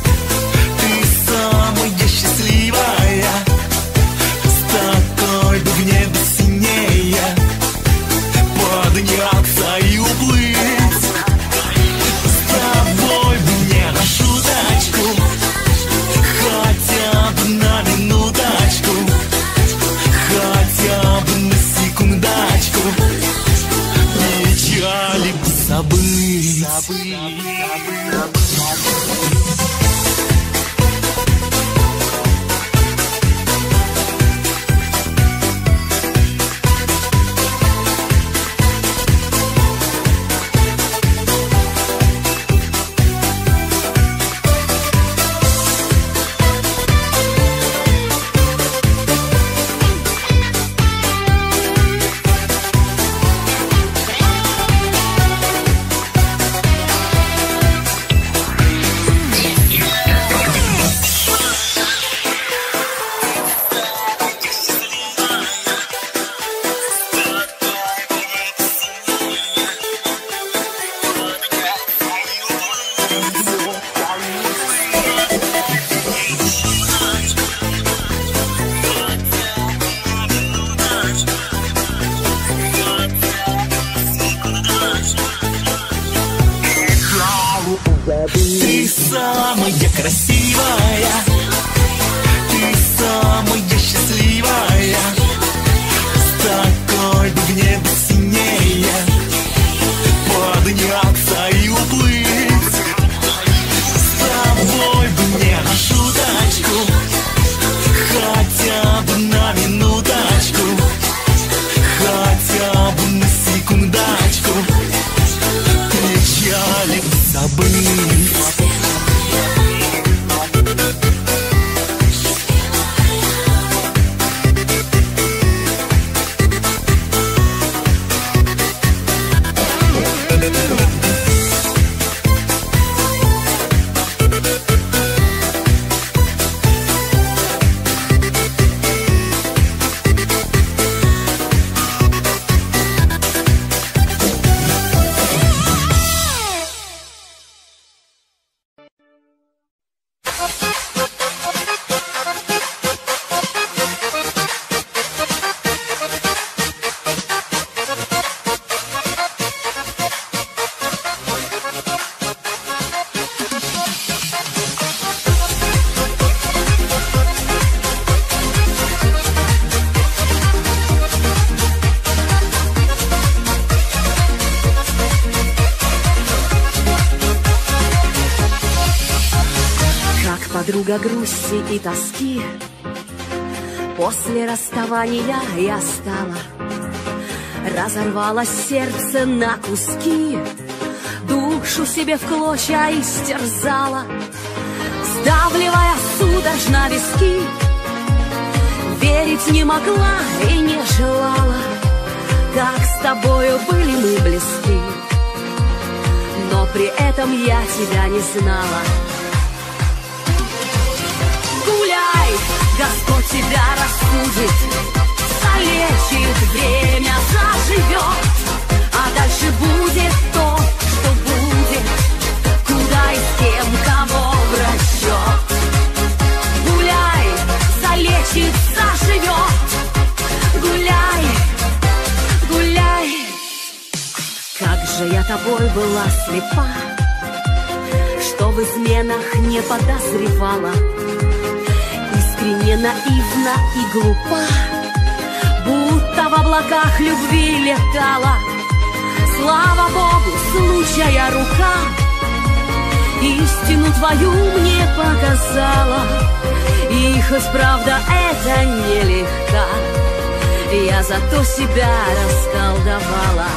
такой бы в небо синее подняться и уплыть. С тобой бы мне на шуточку, хотя бы на минуточку, хотя бы на секундочку печали бы забыть. Ты самая красивая, ты самая счастливая, с такой бы в небо синее подняться и уплыть. С тобой бы мне на шуточку, хотя бы на минуточку, хотя бы на секундочку печали бы забыть. Подруга грусти и тоски, после расставания я стала, разорвала сердце на куски, душу себе в клочья истерзала, сдавливая судорожно виски. Верить не могла и не желала, как с тобою были мы близки, но при этом я тебя не знала. Гуляй, Господь тебя рассудит, залечит, время заживет, а дальше будет то, что будет, куда и с кем, кого в расчет. Гуляй, залечит, заживет, гуляй, гуляй. Как же я тобой была слепа, что в изменах не подозревала, искренне наивна и глупа, будто в облаках любви летала. Слава Богу, случая рука истину твою мне показала. И хоть правда это нелегка, я зато себя расколдовала.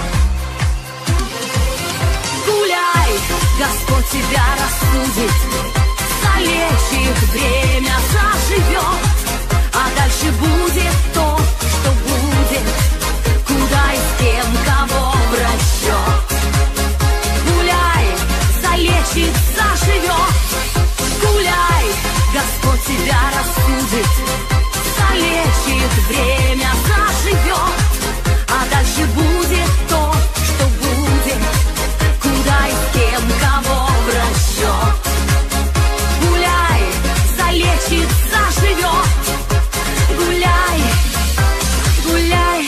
Гуляй, Господь тебя рассудит, залечит, время заживет, а дальше будет то, что будет, куда и с кем, кого в расчет. Гуляй, залечит, заживет, гуляй, Господь тебя рассудит, залечит, время заживет, а дальше будет то, что будет, куда и с кем, кого в расчет. Гуляй, залечит, заживет, гуляй, гуляй.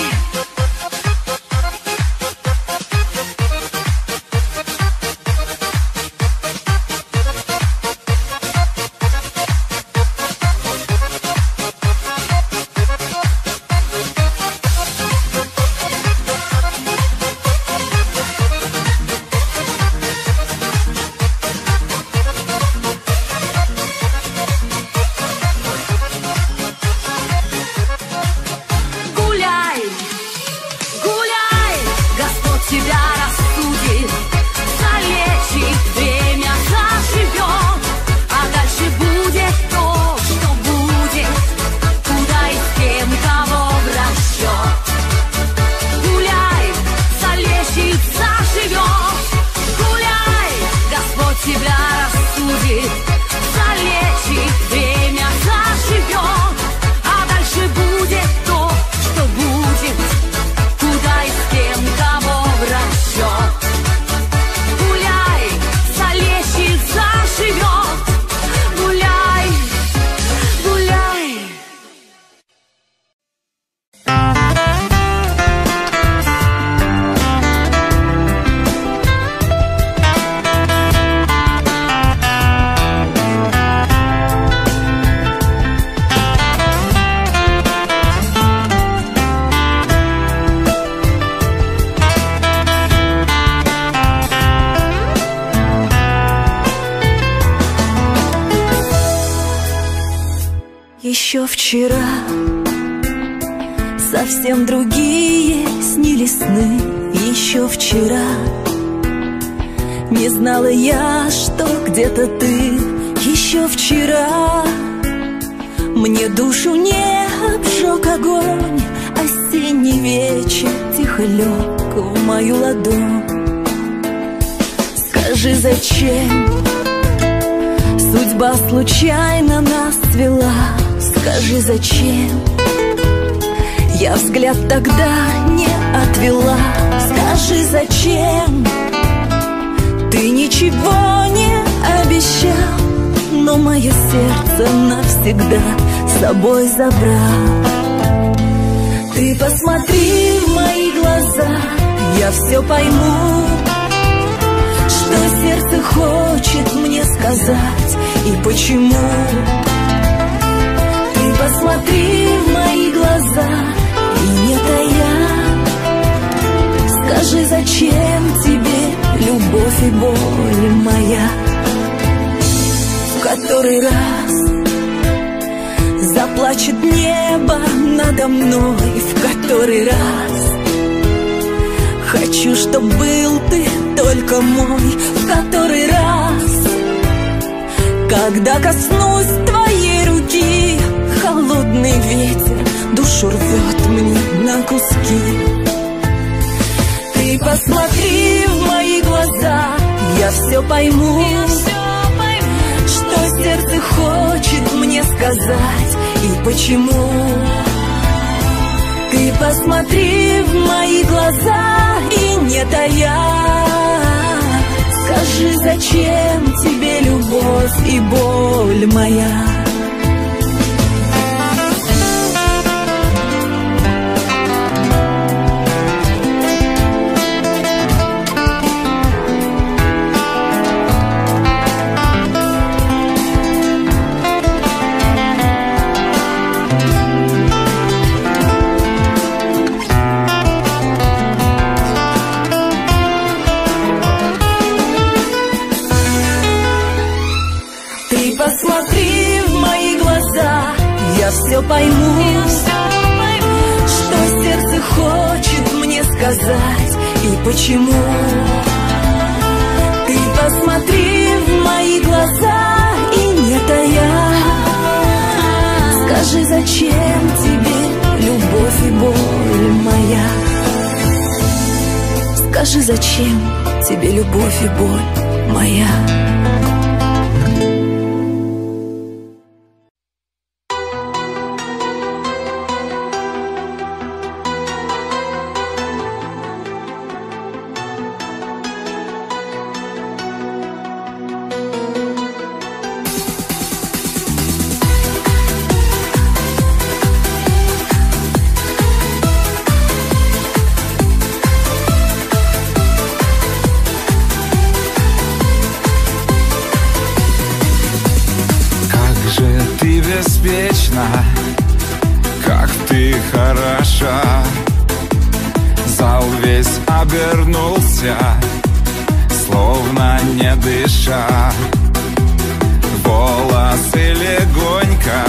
Еще вчера совсем другие снились сны. Еще вчера не знала я, что где-то ты. Еще вчера мне душу не обжег огонь. Осенний вечер тихо лег в мою ладонь. Скажи, зачем судьба случайно нас свела? Скажи, зачем я взгляд тогда не отвела? Скажи, зачем ты ничего не обещал, но мое сердце навсегда с собой забрал? Ты посмотри в мои глаза, я все пойму, что сердце хочет мне сказать и почему. Посмотри в мои глаза и не тая, скажи, зачем тебе любовь и боль моя? В который раз заплачет небо надо мной, в который раз хочу, чтоб был ты только мой, в который раз, когда коснусь твоей руки, холодный ветер душу рвет мне на куски. все пойму, что сердце хочет мне сказать и почему. Ты посмотри в мои глаза и не тая, скажи, зачем тебе любовь и боль моя. Посмотри в мои глаза, я все пойму, что сердце хочет мне сказать и почему. Ты посмотри в мои глаза и не тая, скажи, зачем тебе любовь и боль моя. Скажи, зачем тебе любовь и боль моя. Как ты хороша, зал весь обернулся, словно не дыша. Волосы легонько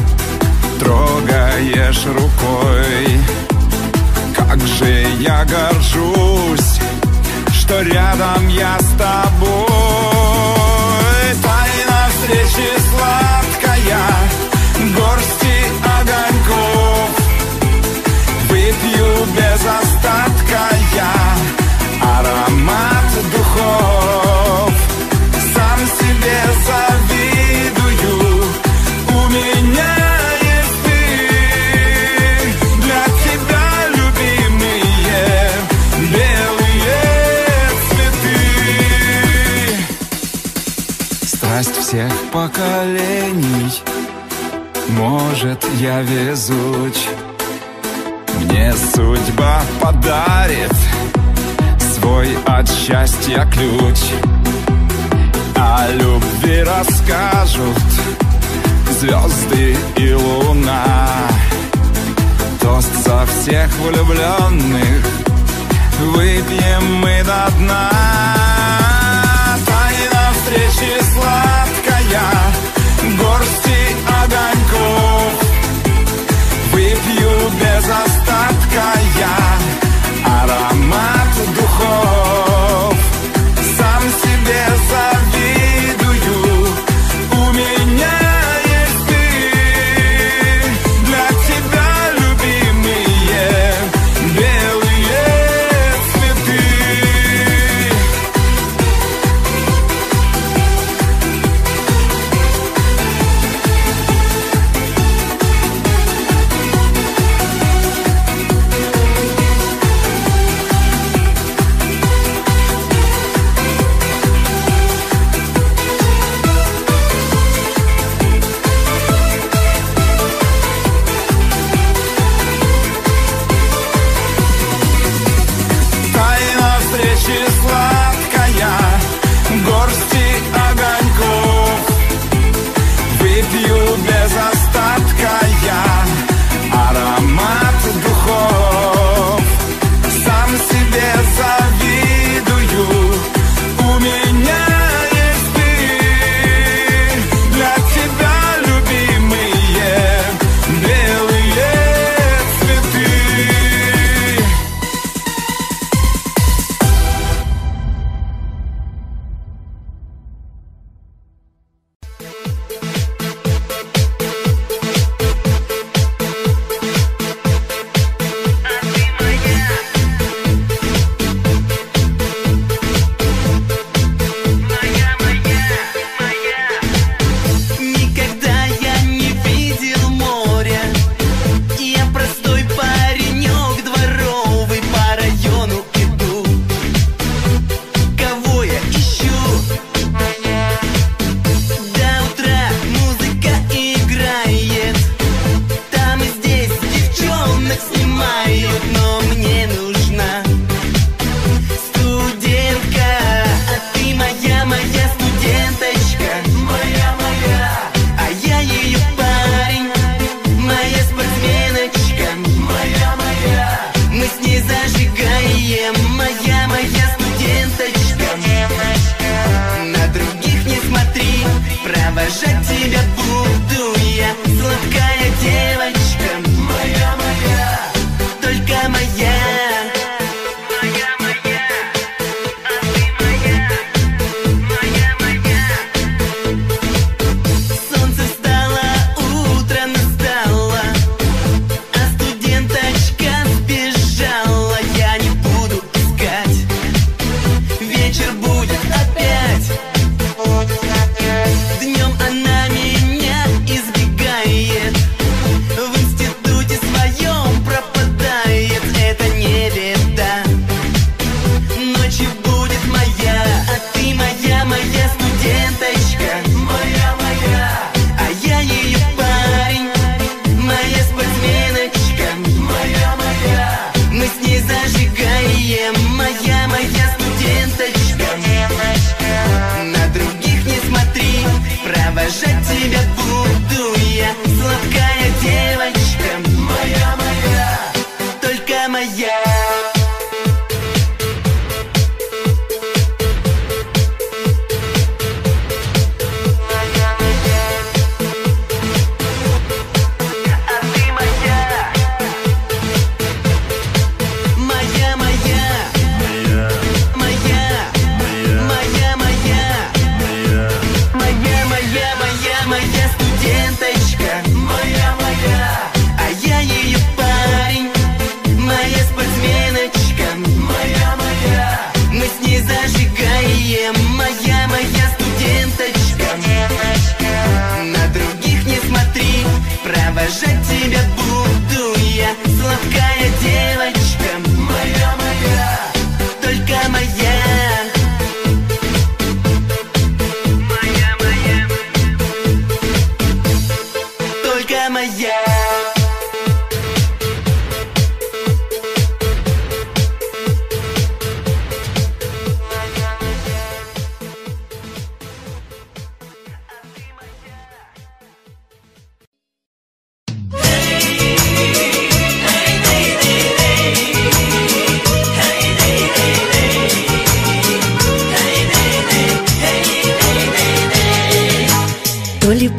трогаешь рукой. Как же я горжусь, что рядом я с тобой. Тайна встречи сладкая, горсти огоньков. Выпью без остатка я аромат духов. Сам себе завидую, у меня есть ты. Для тебя любимые белые цветы. Страсть всех поколений, может, я везуч, мне судьба подарит свой от счастья ключ. О любви расскажут звезды и луна. Тост за всех влюбленных выпьем мы до дна. Тайна встречи сладкая, горсти огоньков. Выпью без остатка я аромат духов. Сам себе завидую, у меня есть ты. Для тебя любимые белые цветы.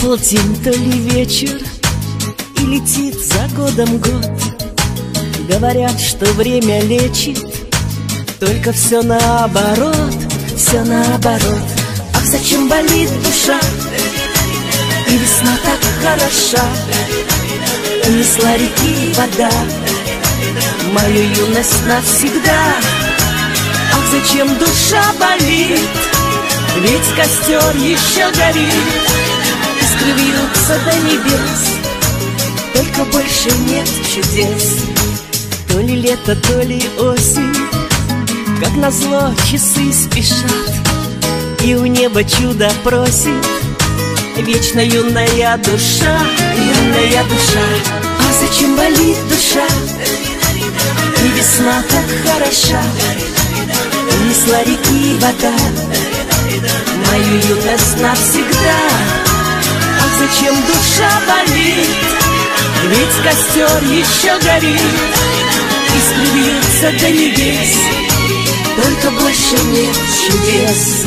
полдень, то ли вечер, и летит за годом год. Говорят, что время лечит, только все наоборот, все наоборот. Ах, зачем болит душа, и весна так хороша. Унесла реки вода мою юность навсегда. Ах, зачем душа болит, ведь костер еще горит. Искры вьются до небес, только больше нет чудес. То ли лето, то ли осень, как назло часы спешат, и у неба чудо просит вечно юная душа, юная душа. А зачем болит душа, и весна так хороша. Унесла реки вода мою юность навсегда. Ах, зачем душа болит, ведь костер еще горит. Искры вьются до небес, только больше нет чудес.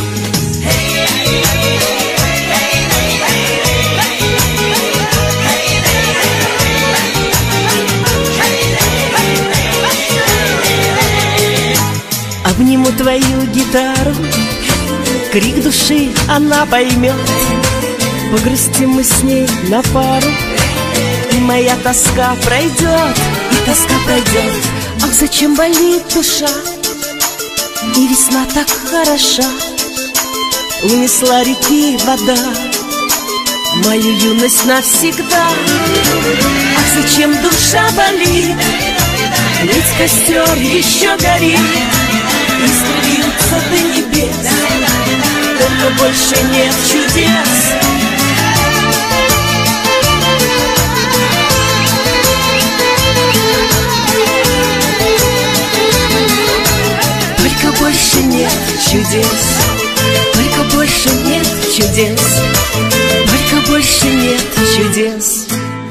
Обниму твою гитару, крик души она поймет. Погрустим мы с ней на пару, и моя тоска пройдет, и тоска пройдет. Ах, зачем болит душа, и весна так хороша. Унесла реки вода мою юность навсегда. Ах, зачем душа болит, ведь костер еще горит. Искры вьются до небес, только больше нет чудес. Только больше нет чудес, только больше нет чудес, только больше нет чудес.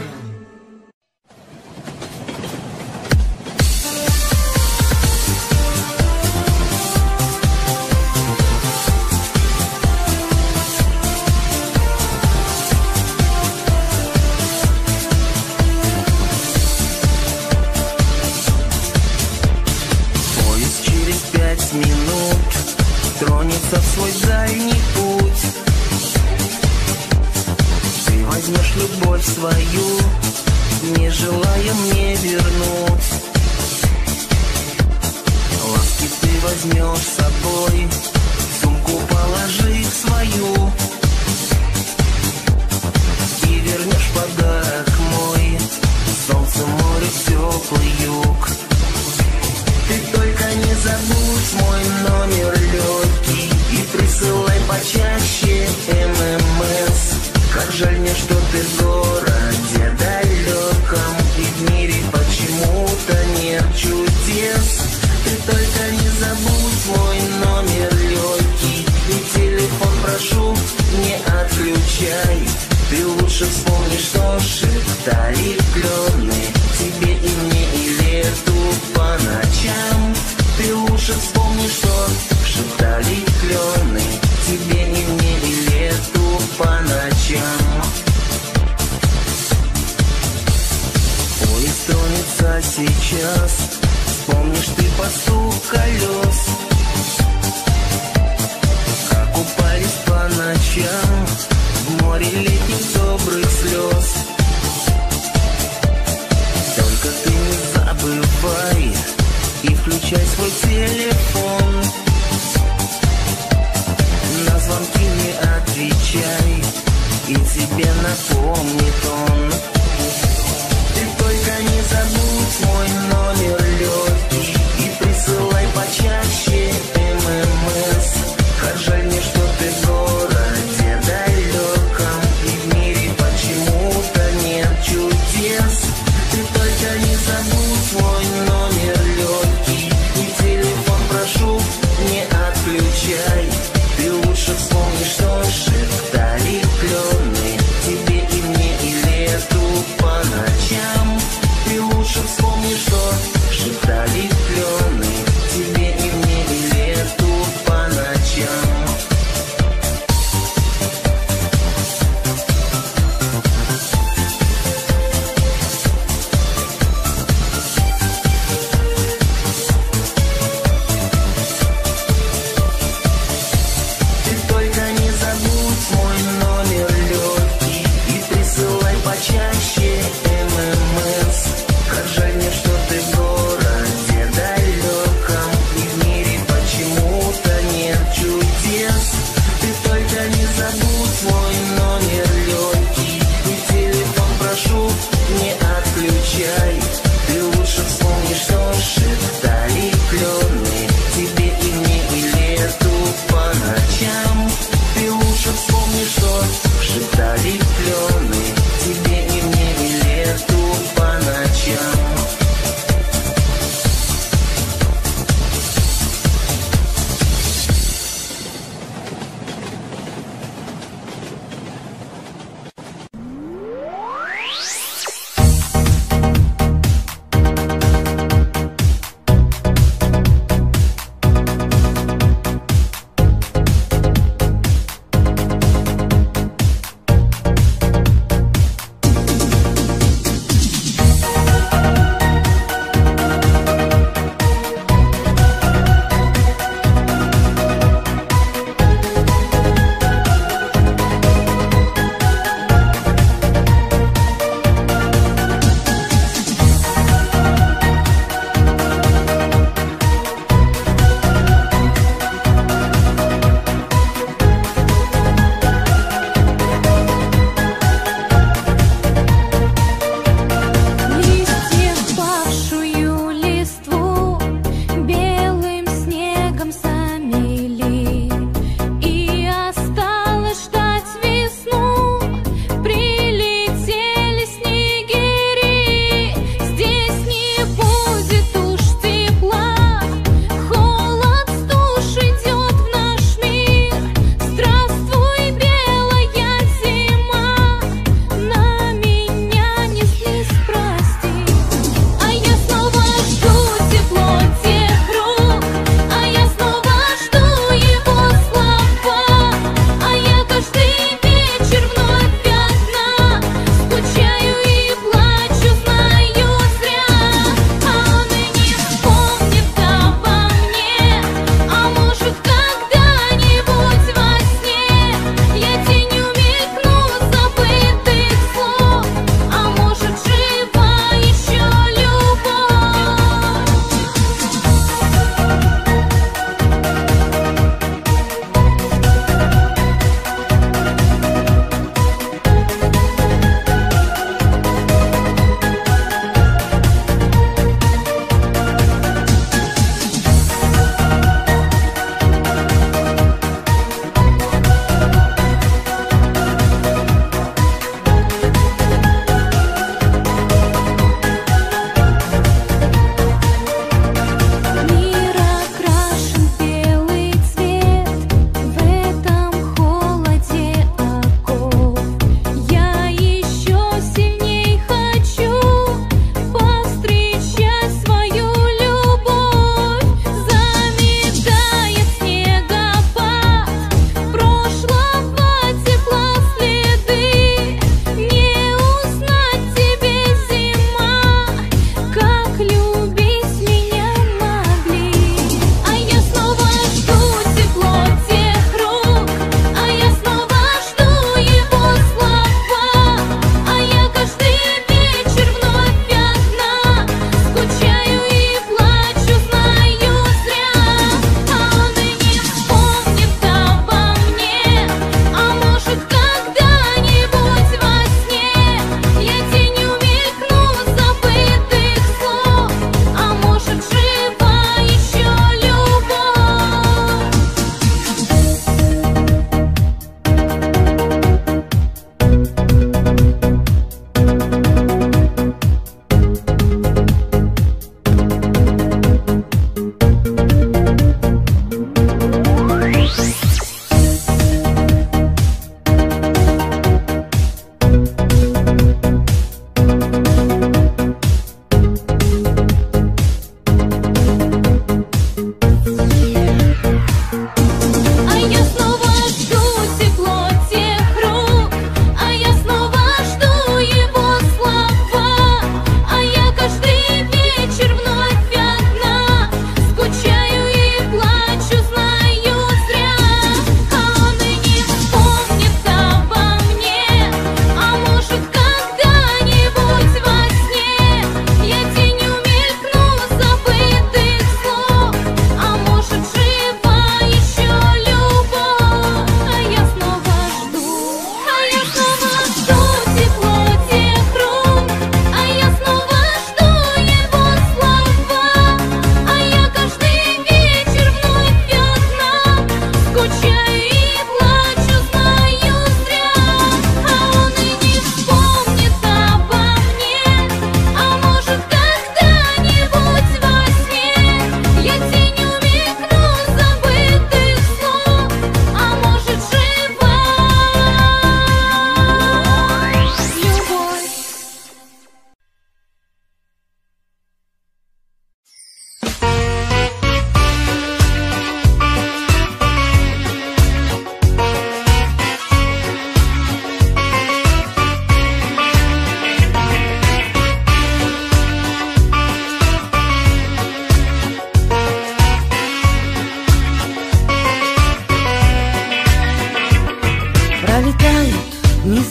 Тронется в свой дальний путь. Ты возьмешь любовь свою, не желая мне вернуть. Ласки ты возьмешь с собой, сумку положи в свою, и вернешь подарок мой, солнце, море, теплый юг. Ты только не забудь мой номер легкий и присылай почаще эм эм эс. Как жаль мне, что ты в городе далеком, и в мире почему-то нет чудес. Ты только не забудь мой номер легкий, и телефон прошу не отключай. Ты лучше вспомни, что шептали клены тебе и мне и лету по ночам. Ты лучше вспомни, что шептали клены тебе и мне и лету по ночам. Поезд тронется сейчас, вспомнишь ты по стук колес, как упались по ночам в море летних добрых слез. Только ты не забывай и включай свой телефон, на звонки не отвечай, и тебе напомнит он. Ты только не забудь мой номер легкий и присылай почаще эм эм эс. Как жаль мне, что ты в городе далеком, и в мире почему-то нет чудес. Ты только не забудь мой номер легкий, и телефон прошу не отключай. Ты лучше вспомни, что шептали клены тебе и мне и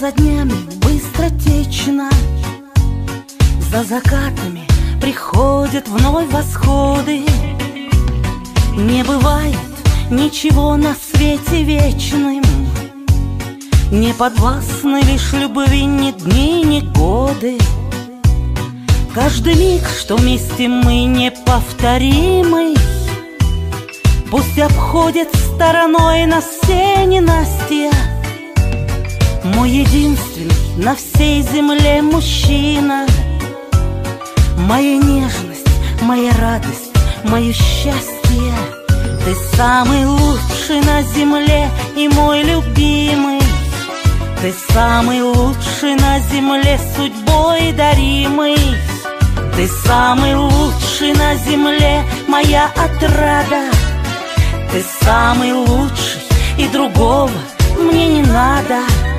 за днями быстротечно, за закатами приходят вновь восходы. Не бывает ничего на свете вечным, не подвластны лишь любви ни дни, ни годы. Каждый миг, что вместе мы, неповторимый, пусть обходит стороной нас все ненастья. Мой единственный на всей земле мужчина, моя нежность, моя радость, мое счастье. Ты самый лучший на земле и мой любимый. Ты самый лучший на земле, судьбой даримый. Ты самый лучший на земле, моя отрада. Ты самый лучший, и другого мне не надо.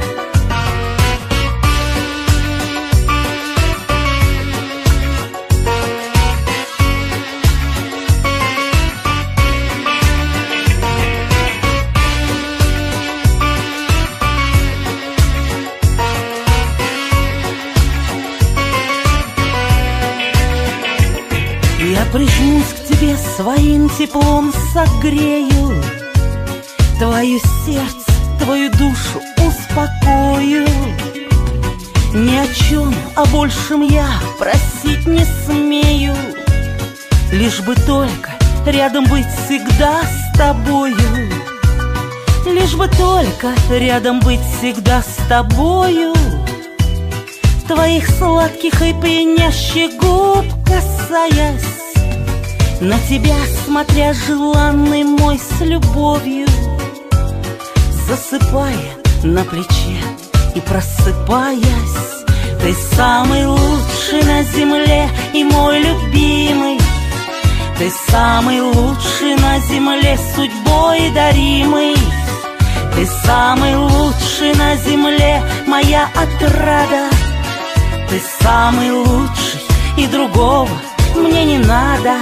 Я прижмусь к тебе, своим теплом согрею, твое сердце, твою душу успокою. Ни о чем, о большем я просить не смею, лишь бы только рядом быть всегда с тобою. Лишь бы только рядом быть всегда с тобою. Твоих сладких и пьянящих губ касаясь, на тебя смотря, желанный мой, с любовью, засыпая на плече и просыпаясь. Ты самый лучший на земле и мой любимый. Ты самый лучший на земле, судьбой даримый. Ты самый лучший на земле, моя отрада. Ты самый лучший, и другого мне не надо.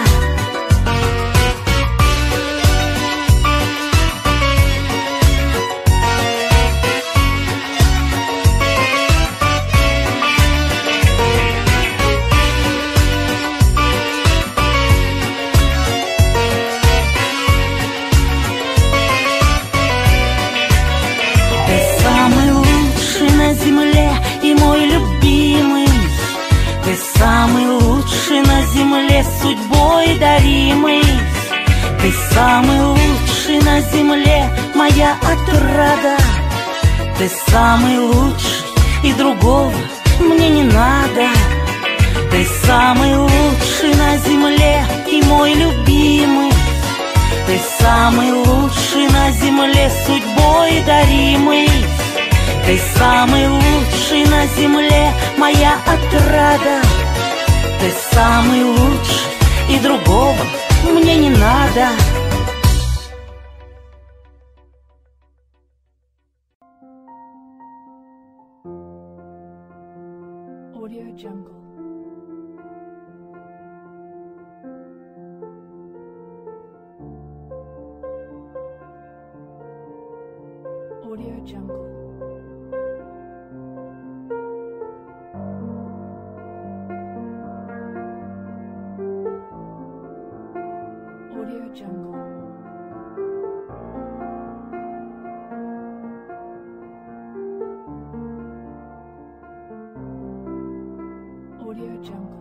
Ты самый лучший на земле и мой любимый. Ты самый лучший на земле, судьбой даримый. Ты самый лучший на земле, моя отрада. Ты самый лучший, и другого мне не надо. Ты самый лучший на земле и мой любимый. Ты самый лучший на земле, судьбой даримый. Ты самый лучший на земле, моя отрада. Ты самый лучший, и другого мне не надо. Audio Jungle. Audio Jungle. Audio Jungle. Audio Jungle.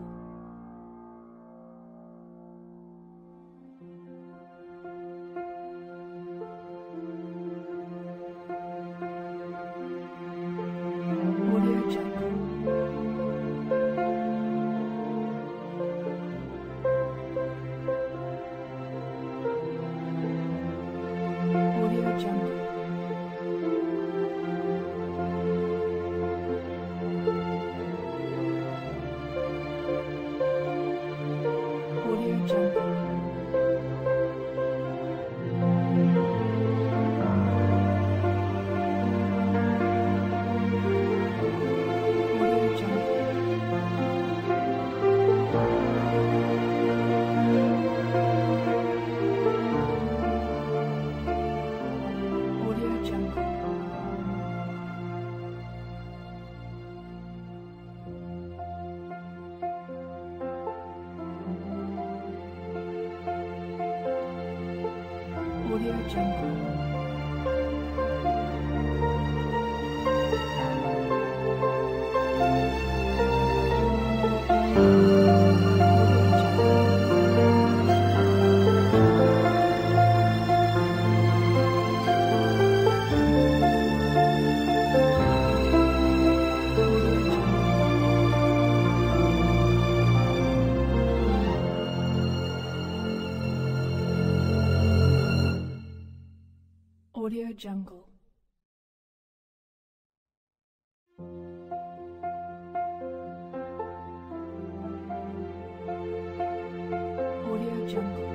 Audio Jungle. Audio Jungle. Audio Jungle.